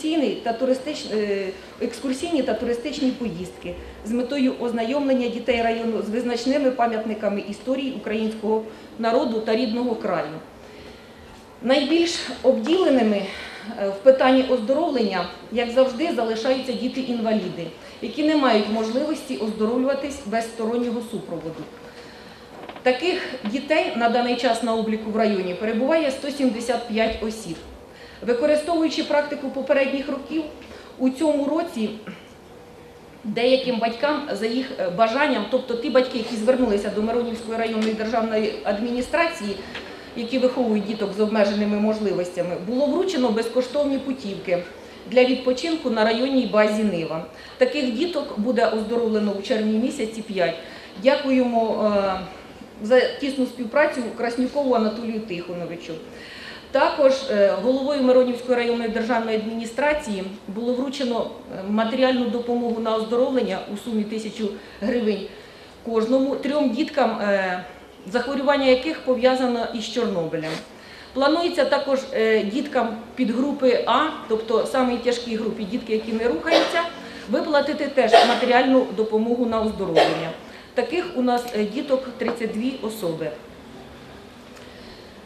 екскурсійні та туристичні поїздки з метою ознайомлення дітей району з визначними пам'ятниками історії українського народу та рідного краю. Найбільш обділеними в питанні оздоровлення, як завжди, залишаються діти-інваліди, які не мають можливості оздоровлюватись без стороннього супроводу. Таких дітей на даний час на обліку в районі перебуває 175 осіб. Використовуючи практику попередніх років, у цьому році деяким батькам за їх бажанням, тобто ті батьки, які звернулися до Миронівської районної державної адміністрації, які виховують діток з обмеженими можливостями, було вручено безкоштовні путівки для відпочинку на районній базі Нива. Таких діток буде оздоровлено у червні місяці 5. Дякуємо за тісну співпрацю Краснюкову Анатолію Тихоновичу. Також головою Миронівської районної державної адміністрації було вручено матеріальну допомогу на оздоровлення у сумі 1000 гривень кожному, 3 діткам, захворювання яких пов'язано із Чорнобилем. Планується також діткам підгрупи А, тобто самій тяжкій групі, дітки, які не рухаються, виплатити теж матеріальну допомогу на оздоровлення. Таких у нас діток 32 особи.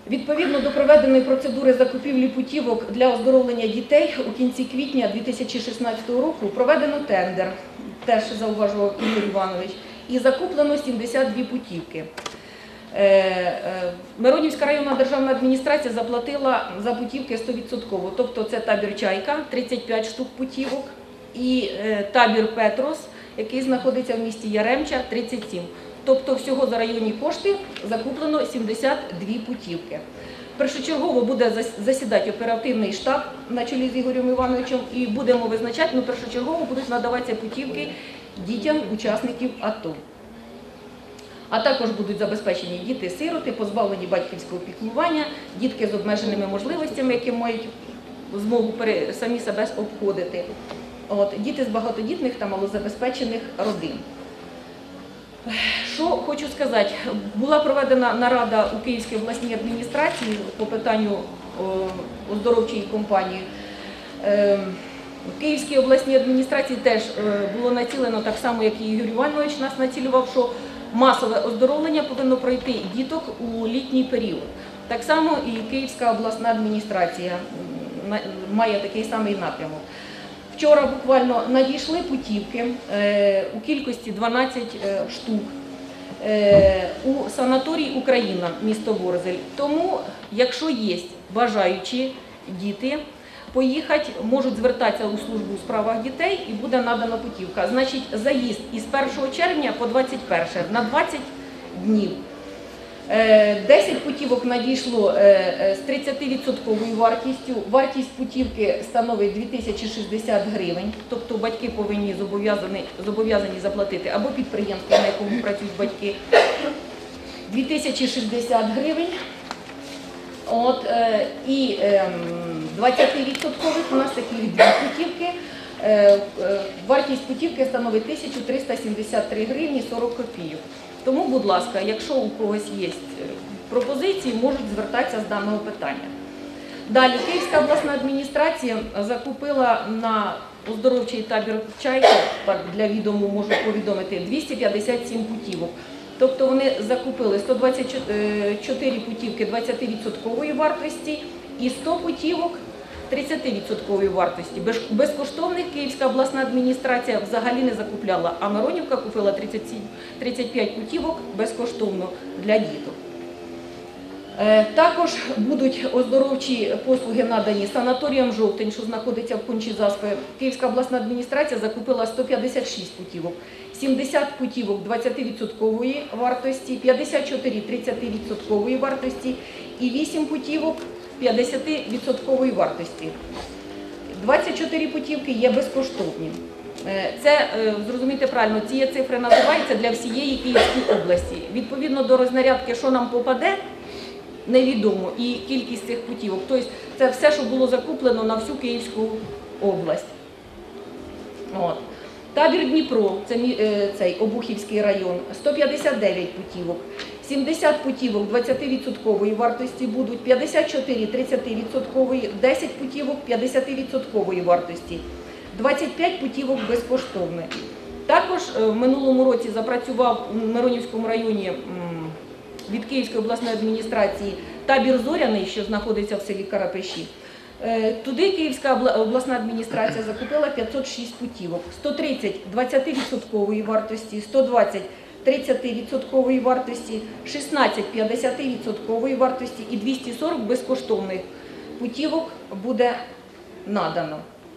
Відповідно до проведеної процедури закупівлі путівок для оздоровлення дітей у кінці квітня 2016 року проведено тендер, теж зауважував Ігор Іванович, і закуплено 72 путівки. Миронівська районна державна адміністрація заплатила за путівки 100%, тобто це табір «Чайка» – 35 штук путівок, і табір «Петрос», який знаходиться в місті Яремча – 37. Тобто всього за районні кошти закуплено 72 путівки. Першочергово буде засідати оперативний штаб на чолі з Ігорем Івановичем і будемо визначати, але першочергово будуть надаватися путівки дітям учасників АТО. А також будуть забезпечені діти-сироти, позбавлені батьківського піклування, дітки з обмеженими можливостями, які мають змогу самі себе обходити, діти з багатодітних та малозабезпечених родин. Що хочу сказати, була проведена нарада у Київській обласній адміністрації по питанню оздоровчої кампанії. В Київській обласній адміністрації теж було націлено, так само, як і Ігор Іванович нас націлював, що масове оздоровлення повинно пройти діток у літній період. Так само і Київська обласна адміністрація має такий самий напрямок. Вчора буквально надійшли путівки у кількості 12 штук у санаторій «Україна», місто Ворзель. Тому, якщо є бажаючі діти поїхати, можуть звертатися у службу у справах дітей і буде надана путівка. Значить, заїзд із 1 червня по 21 на 20 днів. 10 путівок надійшло з 30% вартістю. Вартість путівки становить 2060 гривень, тобто батьки повинні зобов'язані заплатити або підприємство, на якому працюють батьки, 2060 гривень. І 20% у нас такі дві путівки. Вартість путівки становить 1373 гривні 40 копійок. Тому, будь ласка, якщо у когось є пропозиції, можуть звертатися з даного питання. Далі, Київська обласна адміністрація закупила на оздоровчий табір «Чайка», для відому можу повідомити, 257 путівок. Тобто вони закупили 124 путівки 20% вартості і 100 путівок 30% вартості. Безкоштовних Київська обласна адміністрація взагалі не закупляла, а Миронівка купила 35 путівок безкоштовно для діток. Також будуть оздоровчі послуги надані санаторіям «Жовтень», що знаходиться в Кончі-Заспі. Київська обласна адміністрація закупила 156 путівок, 70 путівок 20% вартості, 54 30% вартості і 8 путівок 50% вартості. 24 путівки є безкоштовні. Це, зрозумійте правильно, ці цифри називаються для всієї Київської області. Відповідно до рознарядки, що нам попаде, невідомо, і кількість цих путівок. Тобто це все, що було закуплено на всю Київську область. Табір «Дніпро», це цей Обухівський район, 159 путівок. 70 путівок 20% вартості будуть, 54 30%, 10 путівок 50% вартості, 25 путівок безкоштовних. Також в минулому році запрацював у Миронівському районі від Київської обласної адміністрації табір «Зоряний», що знаходиться в селі Карапеші. Туди Київська обласна адміністрація закупила 506 путівок, 130 20% вартості, 120 30% вартості, 16 50% вартості і 240 безкоштовних путівок буде надано.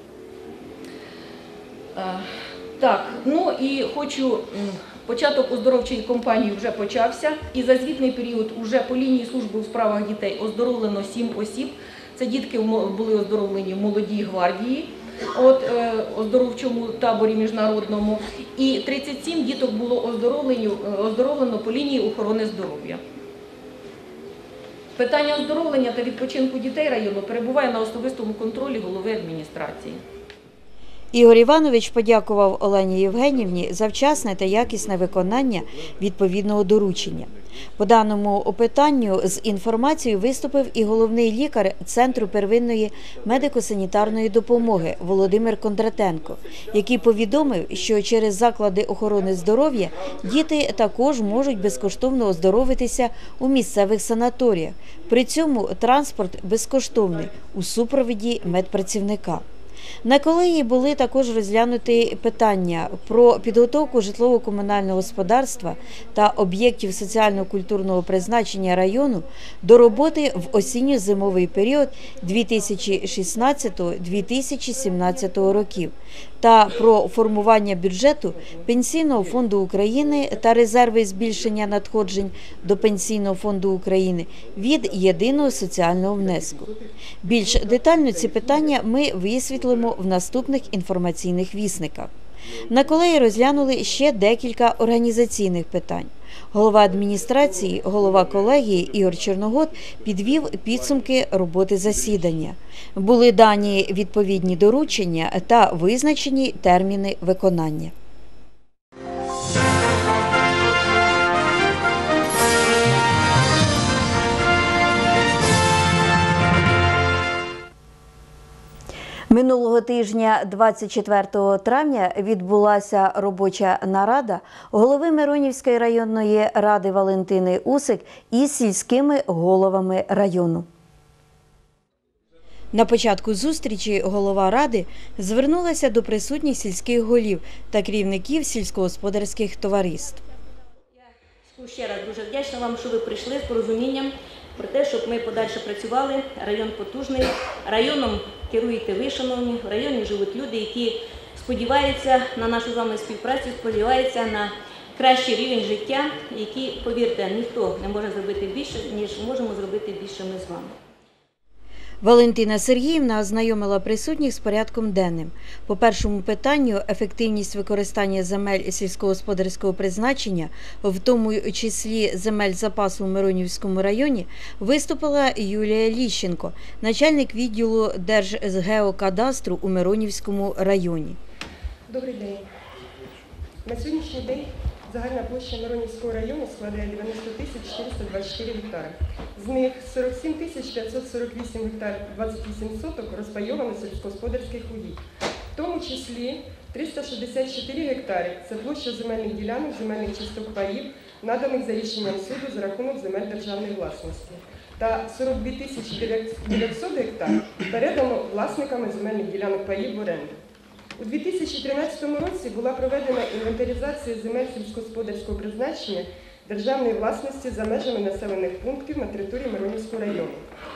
Так, ну і хочу, початок оздоровчої кампанії вже почався, і за звітний період вже по лінії служби у справах дітей оздоровлено 7 осіб. Це дітки були оздоровлені в Молодій гвардії, оздоровчому таборі міжнародному, і 37 діток було оздоровлено по лінії охорони здоров'я. Питання оздоровлення та відпочинку дітей району перебуває на особистому контролі голови адміністрації. Ігор Іванович подякував Олені Євгенівні за вчасне та якісне виконання відповідного доручення. По даному опитанню з інформацією виступив і головний лікар Центру первинної медико-санітарної допомоги Володимир Кондратенко, який повідомив, що через заклади охорони здоров'я діти також можуть безкоштовно оздоровитися у місцевих санаторіях. При цьому транспорт безкоштовний у супроводі медпрацівника. На колегії були також розглянуті питання про підготовку житлово-комунального господарства та об'єктів соціально-культурного призначення району до роботи в осінньо-зимовий період 2016-2017 років та про формування бюджету Пенсійного фонду України та резерви збільшення надходжень до Пенсійного фонду України від єдиного соціального внеску. Більш детально ці питання ми висвітлимо в наступних інформаційних вісниках. На колегії розглянули ще декілька організаційних питань. Голова адміністрації, голова колегії Ігор Черногод підвів підсумки роботи засідання. Були дані відповідні доручення та визначені терміни виконання. Минулого тижня, 24 травня, відбулася робоча нарада голови Миронівської районної ради Валентини Усик із сільськими головами району. На початку зустрічі голова ради звернулася до присутніх сільських голів та керівників сільськогосподарських товариств. Ще раз дуже вдячна вам, що ви прийшли з порозумінням про те, щоб ми подальше працювали. Район потужний, районом керуєте ви, шановні, в районі живуть люди, які сподіваються на нашу з вами співпрацю, сподіваються на кращий рівень життя, який, повірте, ніхто не може зробити більше, ніж можемо зробити більше ми з вами. Валентина Сергіївна ознайомила присутніх з порядком денним. По першому питанню – ефективність використання земель сільськогосподарського призначення, в тому числі земель запасу в Миронівському районі, виступила Юлія Ліщенко, начальник відділу Держгеокадастру у Миронівському районі. Добрий день. На сьогоднішній день загальна площа Миронівського району складає 90 424 гектари. З них 47 548 гектарів 28 соток розпайовано сільськогосподарських угідь. В тому числі 364 гектари – це площа земельних ділянок, земельних часток паїв, наданих за рішенням суду за рахунок земель державної власності. Та 42 900 гектарів передано власниками земельних ділянок паїв в оренду. У 2013 році була проведена інвентаризація земель сільськогосподарського призначення державної власності за межами населених пунктів на території Миронівського району.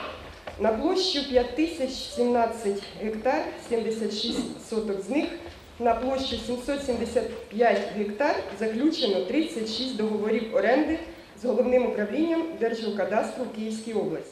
На площу 5017 гектар, 76 соток з них, на площу 775 гектар заключено 36 договорів оренди з головним управлінням Держгеокадастру в Київській області.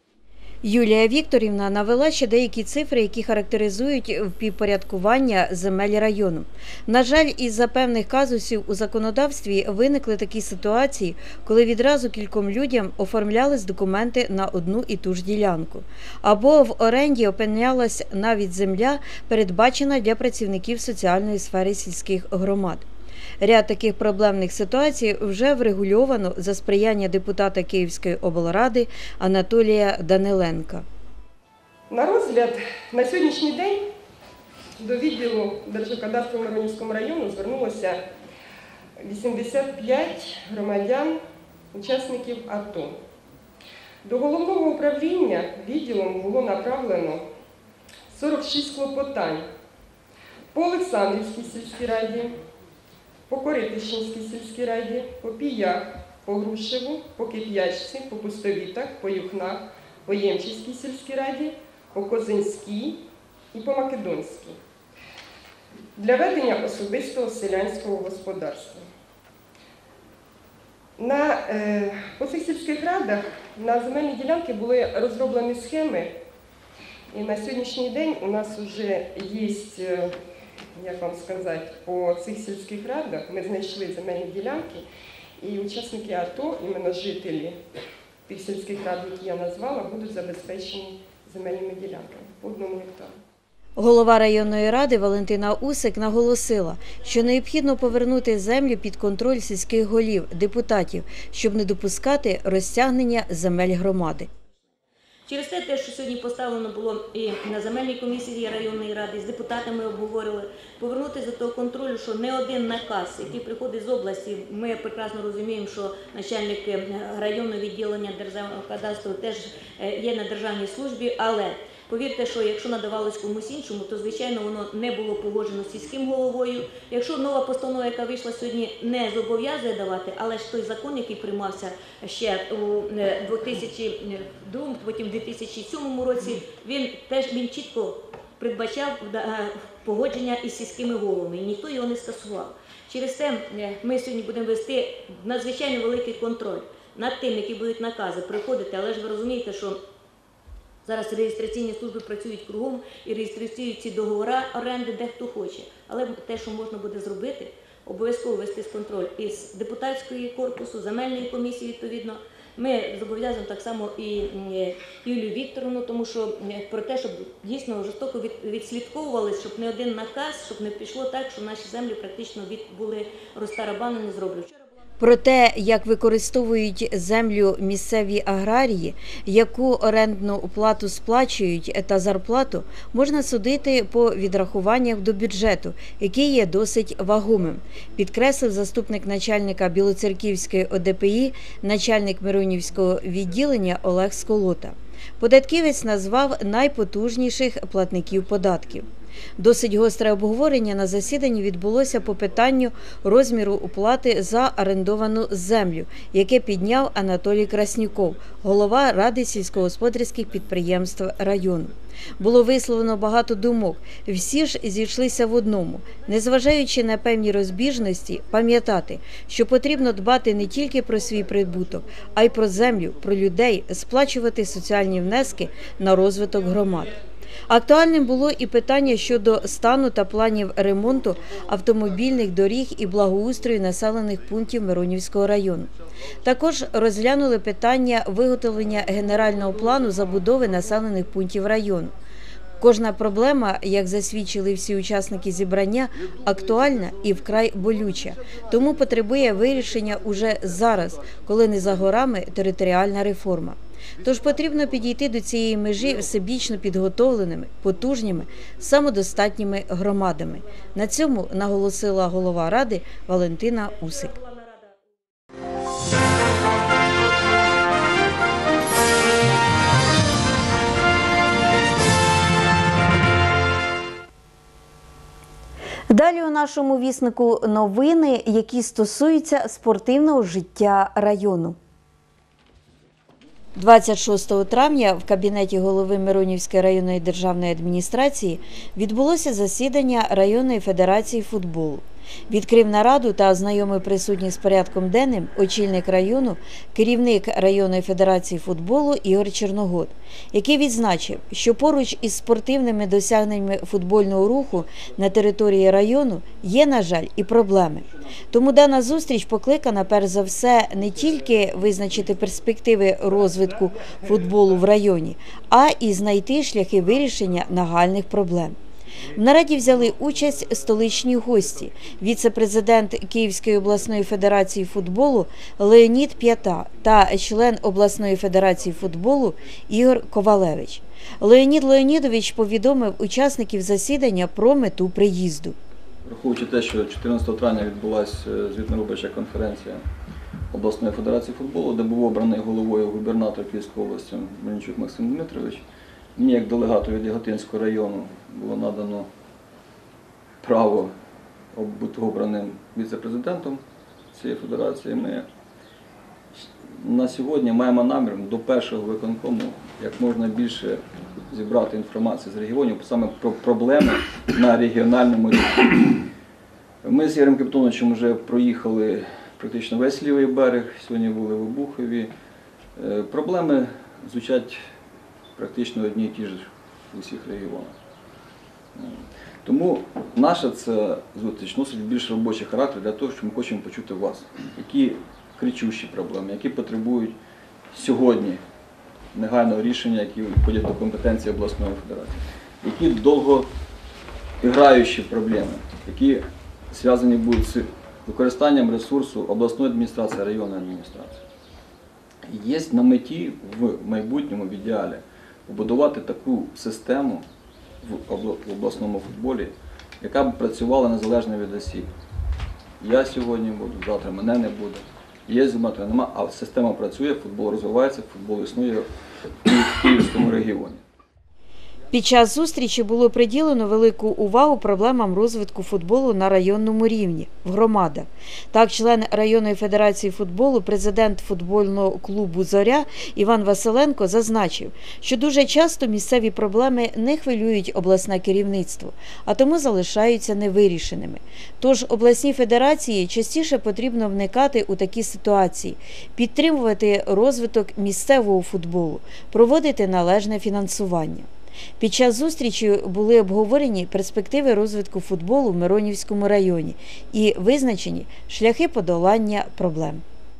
Юлія Вікторівна навела ще деякі цифри, які характеризують впівпорядкування земель району. На жаль, із-за певних казусів у законодавстві виникли такі ситуації, коли відразу кільком людям оформлялись документи на одну і ту ж ділянку. Або в оренді опинялась навіть земля, передбачена для працівників соціальної сфери сільських громад. Ряд таких проблемних ситуацій вже врегульовано за сприяння депутата Київської облради Анатолія Даниленка. На розгляд на сьогоднішній день до відділу Держгеокадастру в Миронівському району звернулося 85 громадян, учасників АТО. До головного управління відділом було направлено 46 клопотань по Олександрівській сільській раді, по Коритишинській сільській раді, по Піях, по Грушеву, по Кип'ячці, по Пустовітах, по Юхнах, по Ємчівській сільській раді, по Козинській і по Македонській для ведення особистого селянського господарства. По цих сільських радах на земельні ділянки були розроблені схеми, і на сьогоднішній день у нас вже є, як вам сказати, по цих сільських радах ми знайшли земельні ділянки, і учасники АТО, іменно жителі тих сільських рад, які я назвала, будуть забезпечені земельними ділянками по 1 гектару. Голова районної ради Валентина Усик наголосила, що необхідно повернути землю під контроль сільських голів, депутатів, щоб не допускати розтягнення земель громади. Через те, що сьогодні поставлено було і на земельній комісії районної ради, з депутатами обговорили, повернутися до того контролю, що не один наказ, який приходить з області, ми прекрасно розуміємо, що начальник районного відділення Державного кадастру теж є на державній службі, але повірте, що якщо надавалось комусь іншому, то, звичайно, воно не було погоджено з сільським головою. Якщо нова постанова, яка вийшла сьогодні, не зобов'язує давати, але ж той закон, який приймався ще у 2002, потім у 2007 році, він чітко передбачав погодження із сільськими головами, і ніхто його не скасував. Через це ми сьогодні будемо вести надзвичайно великий контроль над тим, які будуть накази приходити, але ж ви розумієте, що зараз реєстраційні служби працюють кругом і реєструють ці договори оренди, де хто хоче. Але те, що можна буде зробити, обов'язково вести контроль із депутатської корпусу, земельної комісії, відповідно. Ми зобов'язуємо так само і Юлію Вікторовну, тому що про те, щоб дійсно жорстоко відслідковувалися, щоб не один наказ, щоб не пішло так, що наші землі практично були розтарабанені, зроблені. Про те, як використовують землю місцеві аграрії, яку орендну плату сплачують та зарплату, можна судити по відрахуваннях до бюджету, який є досить вагомим, підкреслив заступник начальника Білоцерківської ОДПІ, начальник Миронівського відділення Олег Сколота. Податківець назвав найпотужніших платників податків. Досить гостре обговорення на засіданні відбулося по питанню розміру оплати за орендовану землю, яке підняв Анатолій Краснюков, голова Ради сільськогосподарських підприємств району. Було висловлено багато думок, всі ж зійшлися в одному. Незважаючи на певні розбіжності, пам'ятати, що потрібно дбати не тільки про свій прибуток, а й про землю, про людей, сплачувати соціальні внески на розвиток громад. Актуальним було і питання щодо стану та планів ремонту автомобільних доріг і благоустрою населених пунктів Миронівського району. Також розглянули питання виготовлення генерального плану забудови населених пунктів району. Кожна проблема, як засвідчили всі учасники зібрання, актуальна і вкрай болюча, тому потребує вирішення уже зараз, коли не за горами територіальна реформа. Тож потрібно підійти до цієї межі всебічно підготовленими, потужними, самодостатніми громадами. На цьому наголосила голова Ради Валентина Усик. Далі у нашому віснику новини, які стосуються спортивного життя району. 26 травня в кабінеті голови Миронівської районної державної адміністрації відбулося засідання районної федерації футболу. Відкрив нараду та ознайомив присутніх з порядком денним очільник району, керівник районної федерації футболу Ігор Черногод, який відзначив, що поруч із спортивними досягненнями футбольного руху на території району є, на жаль, і проблеми. Тому дана зустріч покликана, перш за все, не тільки визначити перспективи розвитку футболу в районі, а і знайти шляхи вирішення нагальних проблем. В нараді взяли участь столичні гості – віце-президент Київської обласної федерації футболу Леонід П'ята та член обласної федерації футболу Ігор Ковалевич. Леонід Леонідович повідомив учасників засідання про мету приїзду. Враховуючи те, що 14 травня відбулася звітно-робоча конференція обласної федерації футболу, де був обраний головою губернатор Київської області Мельничук Максим Дмитрович, мені, як делегату від Яготинського району, було надано право бути обраним віце-президентом цієї федерації. Ми на сьогодні маємо намір до першого виконкому як можна більше зібрати інформацію з регіонів, саме про проблеми на регіональному рівні. Ми з Ігорем Капітоновичем вже проїхали практично весь лівий берег, сьогодні були в Обухові. Проблеми звучать практично одні і ті ж в усіх регіонах. Тому наша ця зустріч носить більш робочий характер для того, що ми хочемо почути вас, які кричущі проблеми, які потребують сьогодні негайного рішення, які входять до компетенції обласної федерації, які іграючі проблеми, які зв'язані будуть з використанням ресурсу обласної адміністрації, районної адміністрації. Є на меті в майбутньому, в ідеалі, побудувати таку систему в обласному футболі, яка б працювала незалежно від осіб. Я сьогодні буду, завтра мене не буде. Є, завтра нема, а система працює, футбол розвивається, футбол існує в Київському регіоні. Під час зустрічі було приділено велику увагу проблемам розвитку футболу на районному рівні, в громадах. Так, член районної федерації футболу, президент футбольного клубу «Зоря» Іван Василенко зазначив, що дуже часто місцеві проблеми не хвилюють обласне керівництво, а тому залишаються невирішеними. Тож обласній федерації частіше потрібно вникати у такі ситуації, підтримувати розвиток місцевого футболу, проводити належне фінансування. Під час зустрічі були обговорені перспективи розвитку футболу в Миронівському районі і визначені шляхи подолання проблем.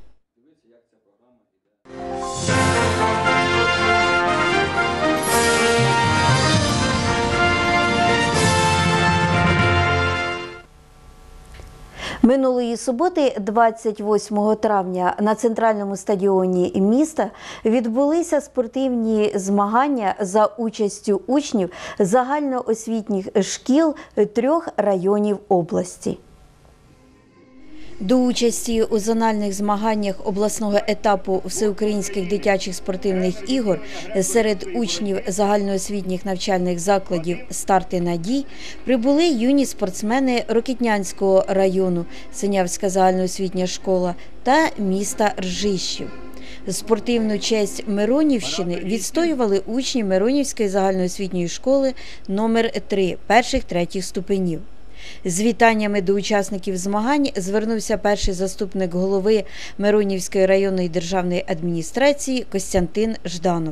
Минулої суботи, 28 травня, на центральному стадіоні міста відбулися спортивні змагання за участю учнів загальноосвітніх шкіл 3 районів області. До участі у зональних змаганнях обласного етапу всеукраїнських дитячих спортивних ігор серед учнів загальноосвітніх навчальних закладів «Старт і надій» прибули юні спортсмени Рокитнянського району, Синявська загальноосвітня школа та міста Ржищів. Спортивну честь Миронівщини відстоювали учні Миронівської загальноосвітньої школи номер 3 перших-третіх ступенів. З вітаннями до учасників змагань звернувся перший заступник голови Миронівської районної державної адміністрації Костянтин Жданов.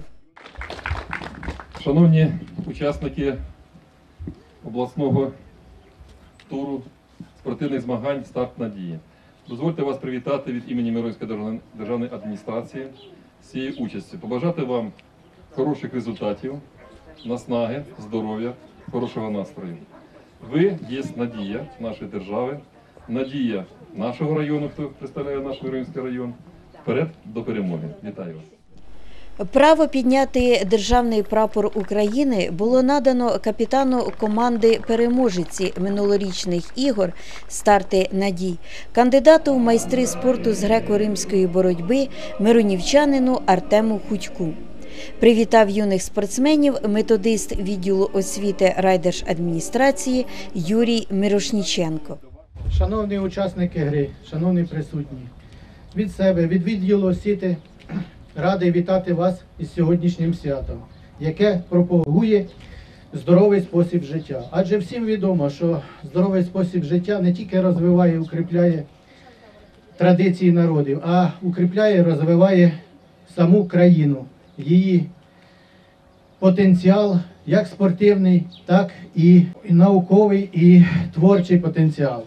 Шановні учасники обласного туру спортивних змагань «Старт надії», дозвольте вас привітати від імені Миронівської державної адміністрації з цією участю. Побажати вам хороших результатів, наснаги, здоров'я, хорошого настрою. Ви є надія нашої держави, надія нашого району, хто представляє наш Миронівський район. Вперед до перемоги. Вітаю вас. Право підняти державний прапор України було надано капітану команди переможиці минулорічних ігор «Старти надій», кандидату в майстри спорту з греко-римської боротьби, миронівчанину Артему Худьку. Привітав юних спортсменів методист відділу освіти райдержадміністрації Юрій Мирошніченко. Шановні учасники гри, шановні присутні, від себе, від відділу освіти радий вітати вас із сьогоднішнім святом, яке пропагує здоровий спосіб життя. Адже всім відомо, що здоровий спосіб життя не тільки розвиває і укріпляє традиції народів, а укріпляє і розвиває саму країну. Її потенціал, як спортивний, так і науковий, і творчий потенціал.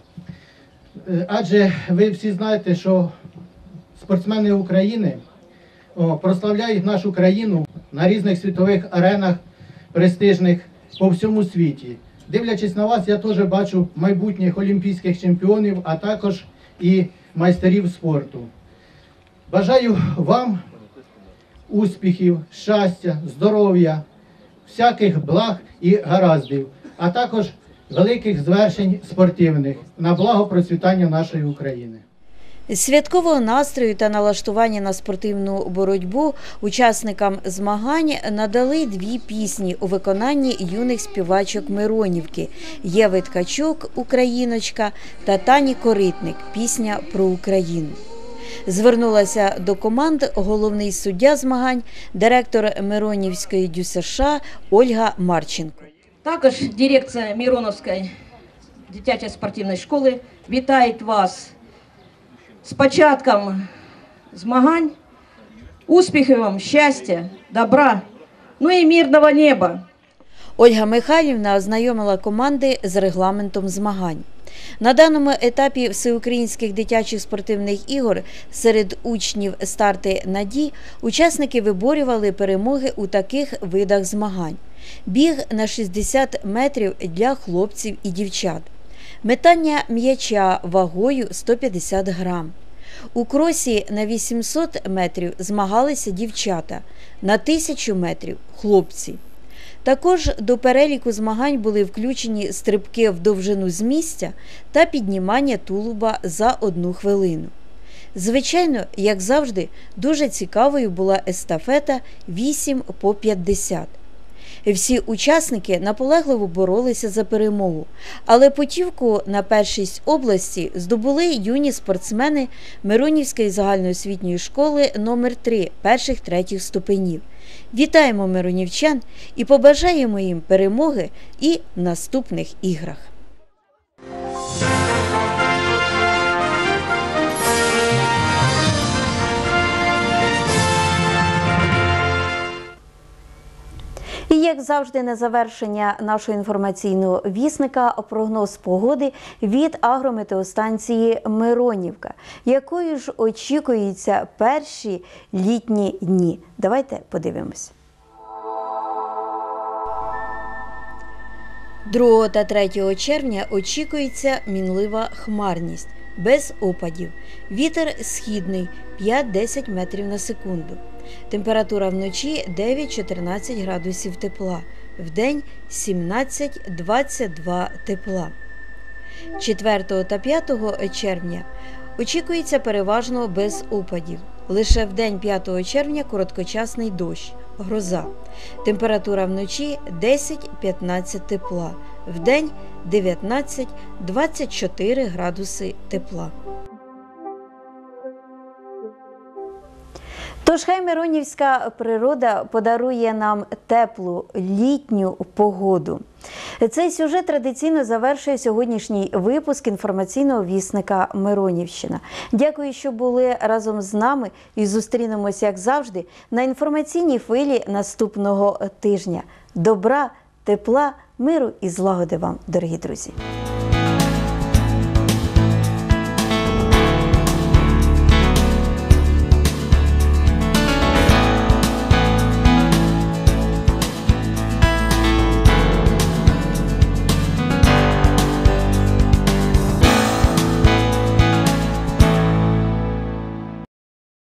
Адже ви всі знаєте, що спортсмени України прославляють нашу країну на різних світових аренах престижних по всьому світі. Дивлячись на вас, я теж бачу майбутніх олімпійських чемпіонів, а також і майстерів спорту. Бажаю вам успіхів, щастя, здоров'я, всяких благ і гараздів, а також великих звершень спортивних на благо процвітання нашої України. Святкового настрою та налаштування на спортивну боротьбу учасникам змагань надали 2 пісні у виконанні юних співачок Миронівки – Єви Ткачук «Україночка» та Тані Коритник «Пісня про Україну». Звернулася до команд головний суддя змагань, директор Миронівської ДЮСШ Ольга Марченко. Також дирекція Мироновської дитячої спортивної школи вітає вас з початком змагань. Успіхів вам, щастя, добра, ну і мирного неба. Ольга Михайлівна ознайомила команди з регламентом змагань. На даному етапі всеукраїнських дитячих спортивних ігор серед учнів «Старти надій» учасники виборювали перемоги у таких видах змагань. Біг на 60 метрів для хлопців і дівчат. Метання м'яча вагою 150 грам. У кросі на 800 метрів змагалися дівчата, на 1000 метрів – хлопці. Також до переліку змагань були включені стрибки в довжину з місця та піднімання тулуба за 1 хвилину. Звичайно, як завжди, дуже цікавою була естафета 8 по 50. Всі учасники наполегливо боролися за перемогу, але путівку на першість області здобули юні спортсмени Миронівської загальноосвітньої школи номер 3 перших-третіх ступенів. Вітаємо миронівчан і побажаємо їм перемоги і в наступних іграх. І, як завжди, на завершення нашого інформаційного вісника прогноз погоди від агрометеостанції «Миронівка», якою ж очікуються перші літні дні. Давайте подивимось. 2 та 3 червня очікується мінлива хмарність, без опадів. Вітер східний 5-10 метрів на секунду. Температура вночі 9-14 градусів тепла, вдень 17-22 тепла. 4 та 5 червня очікується переважно без опадів. Лише вдень 5 червня короткочасний дощ, гроза. Температура вночі 10-15 тепла, вдень 19-24 градуси тепла. Тож хай миронівська природа подарує нам теплу літню погоду. Цей сюжет традиційно завершує сьогоднішній випуск інформаційного вісника «Миронівщина». Дякую, що були разом з нами і зустрінемося, як завжди, на інформаційній хвилі наступного тижня. Добра, тепла, миру і злагоди вам, дорогі друзі!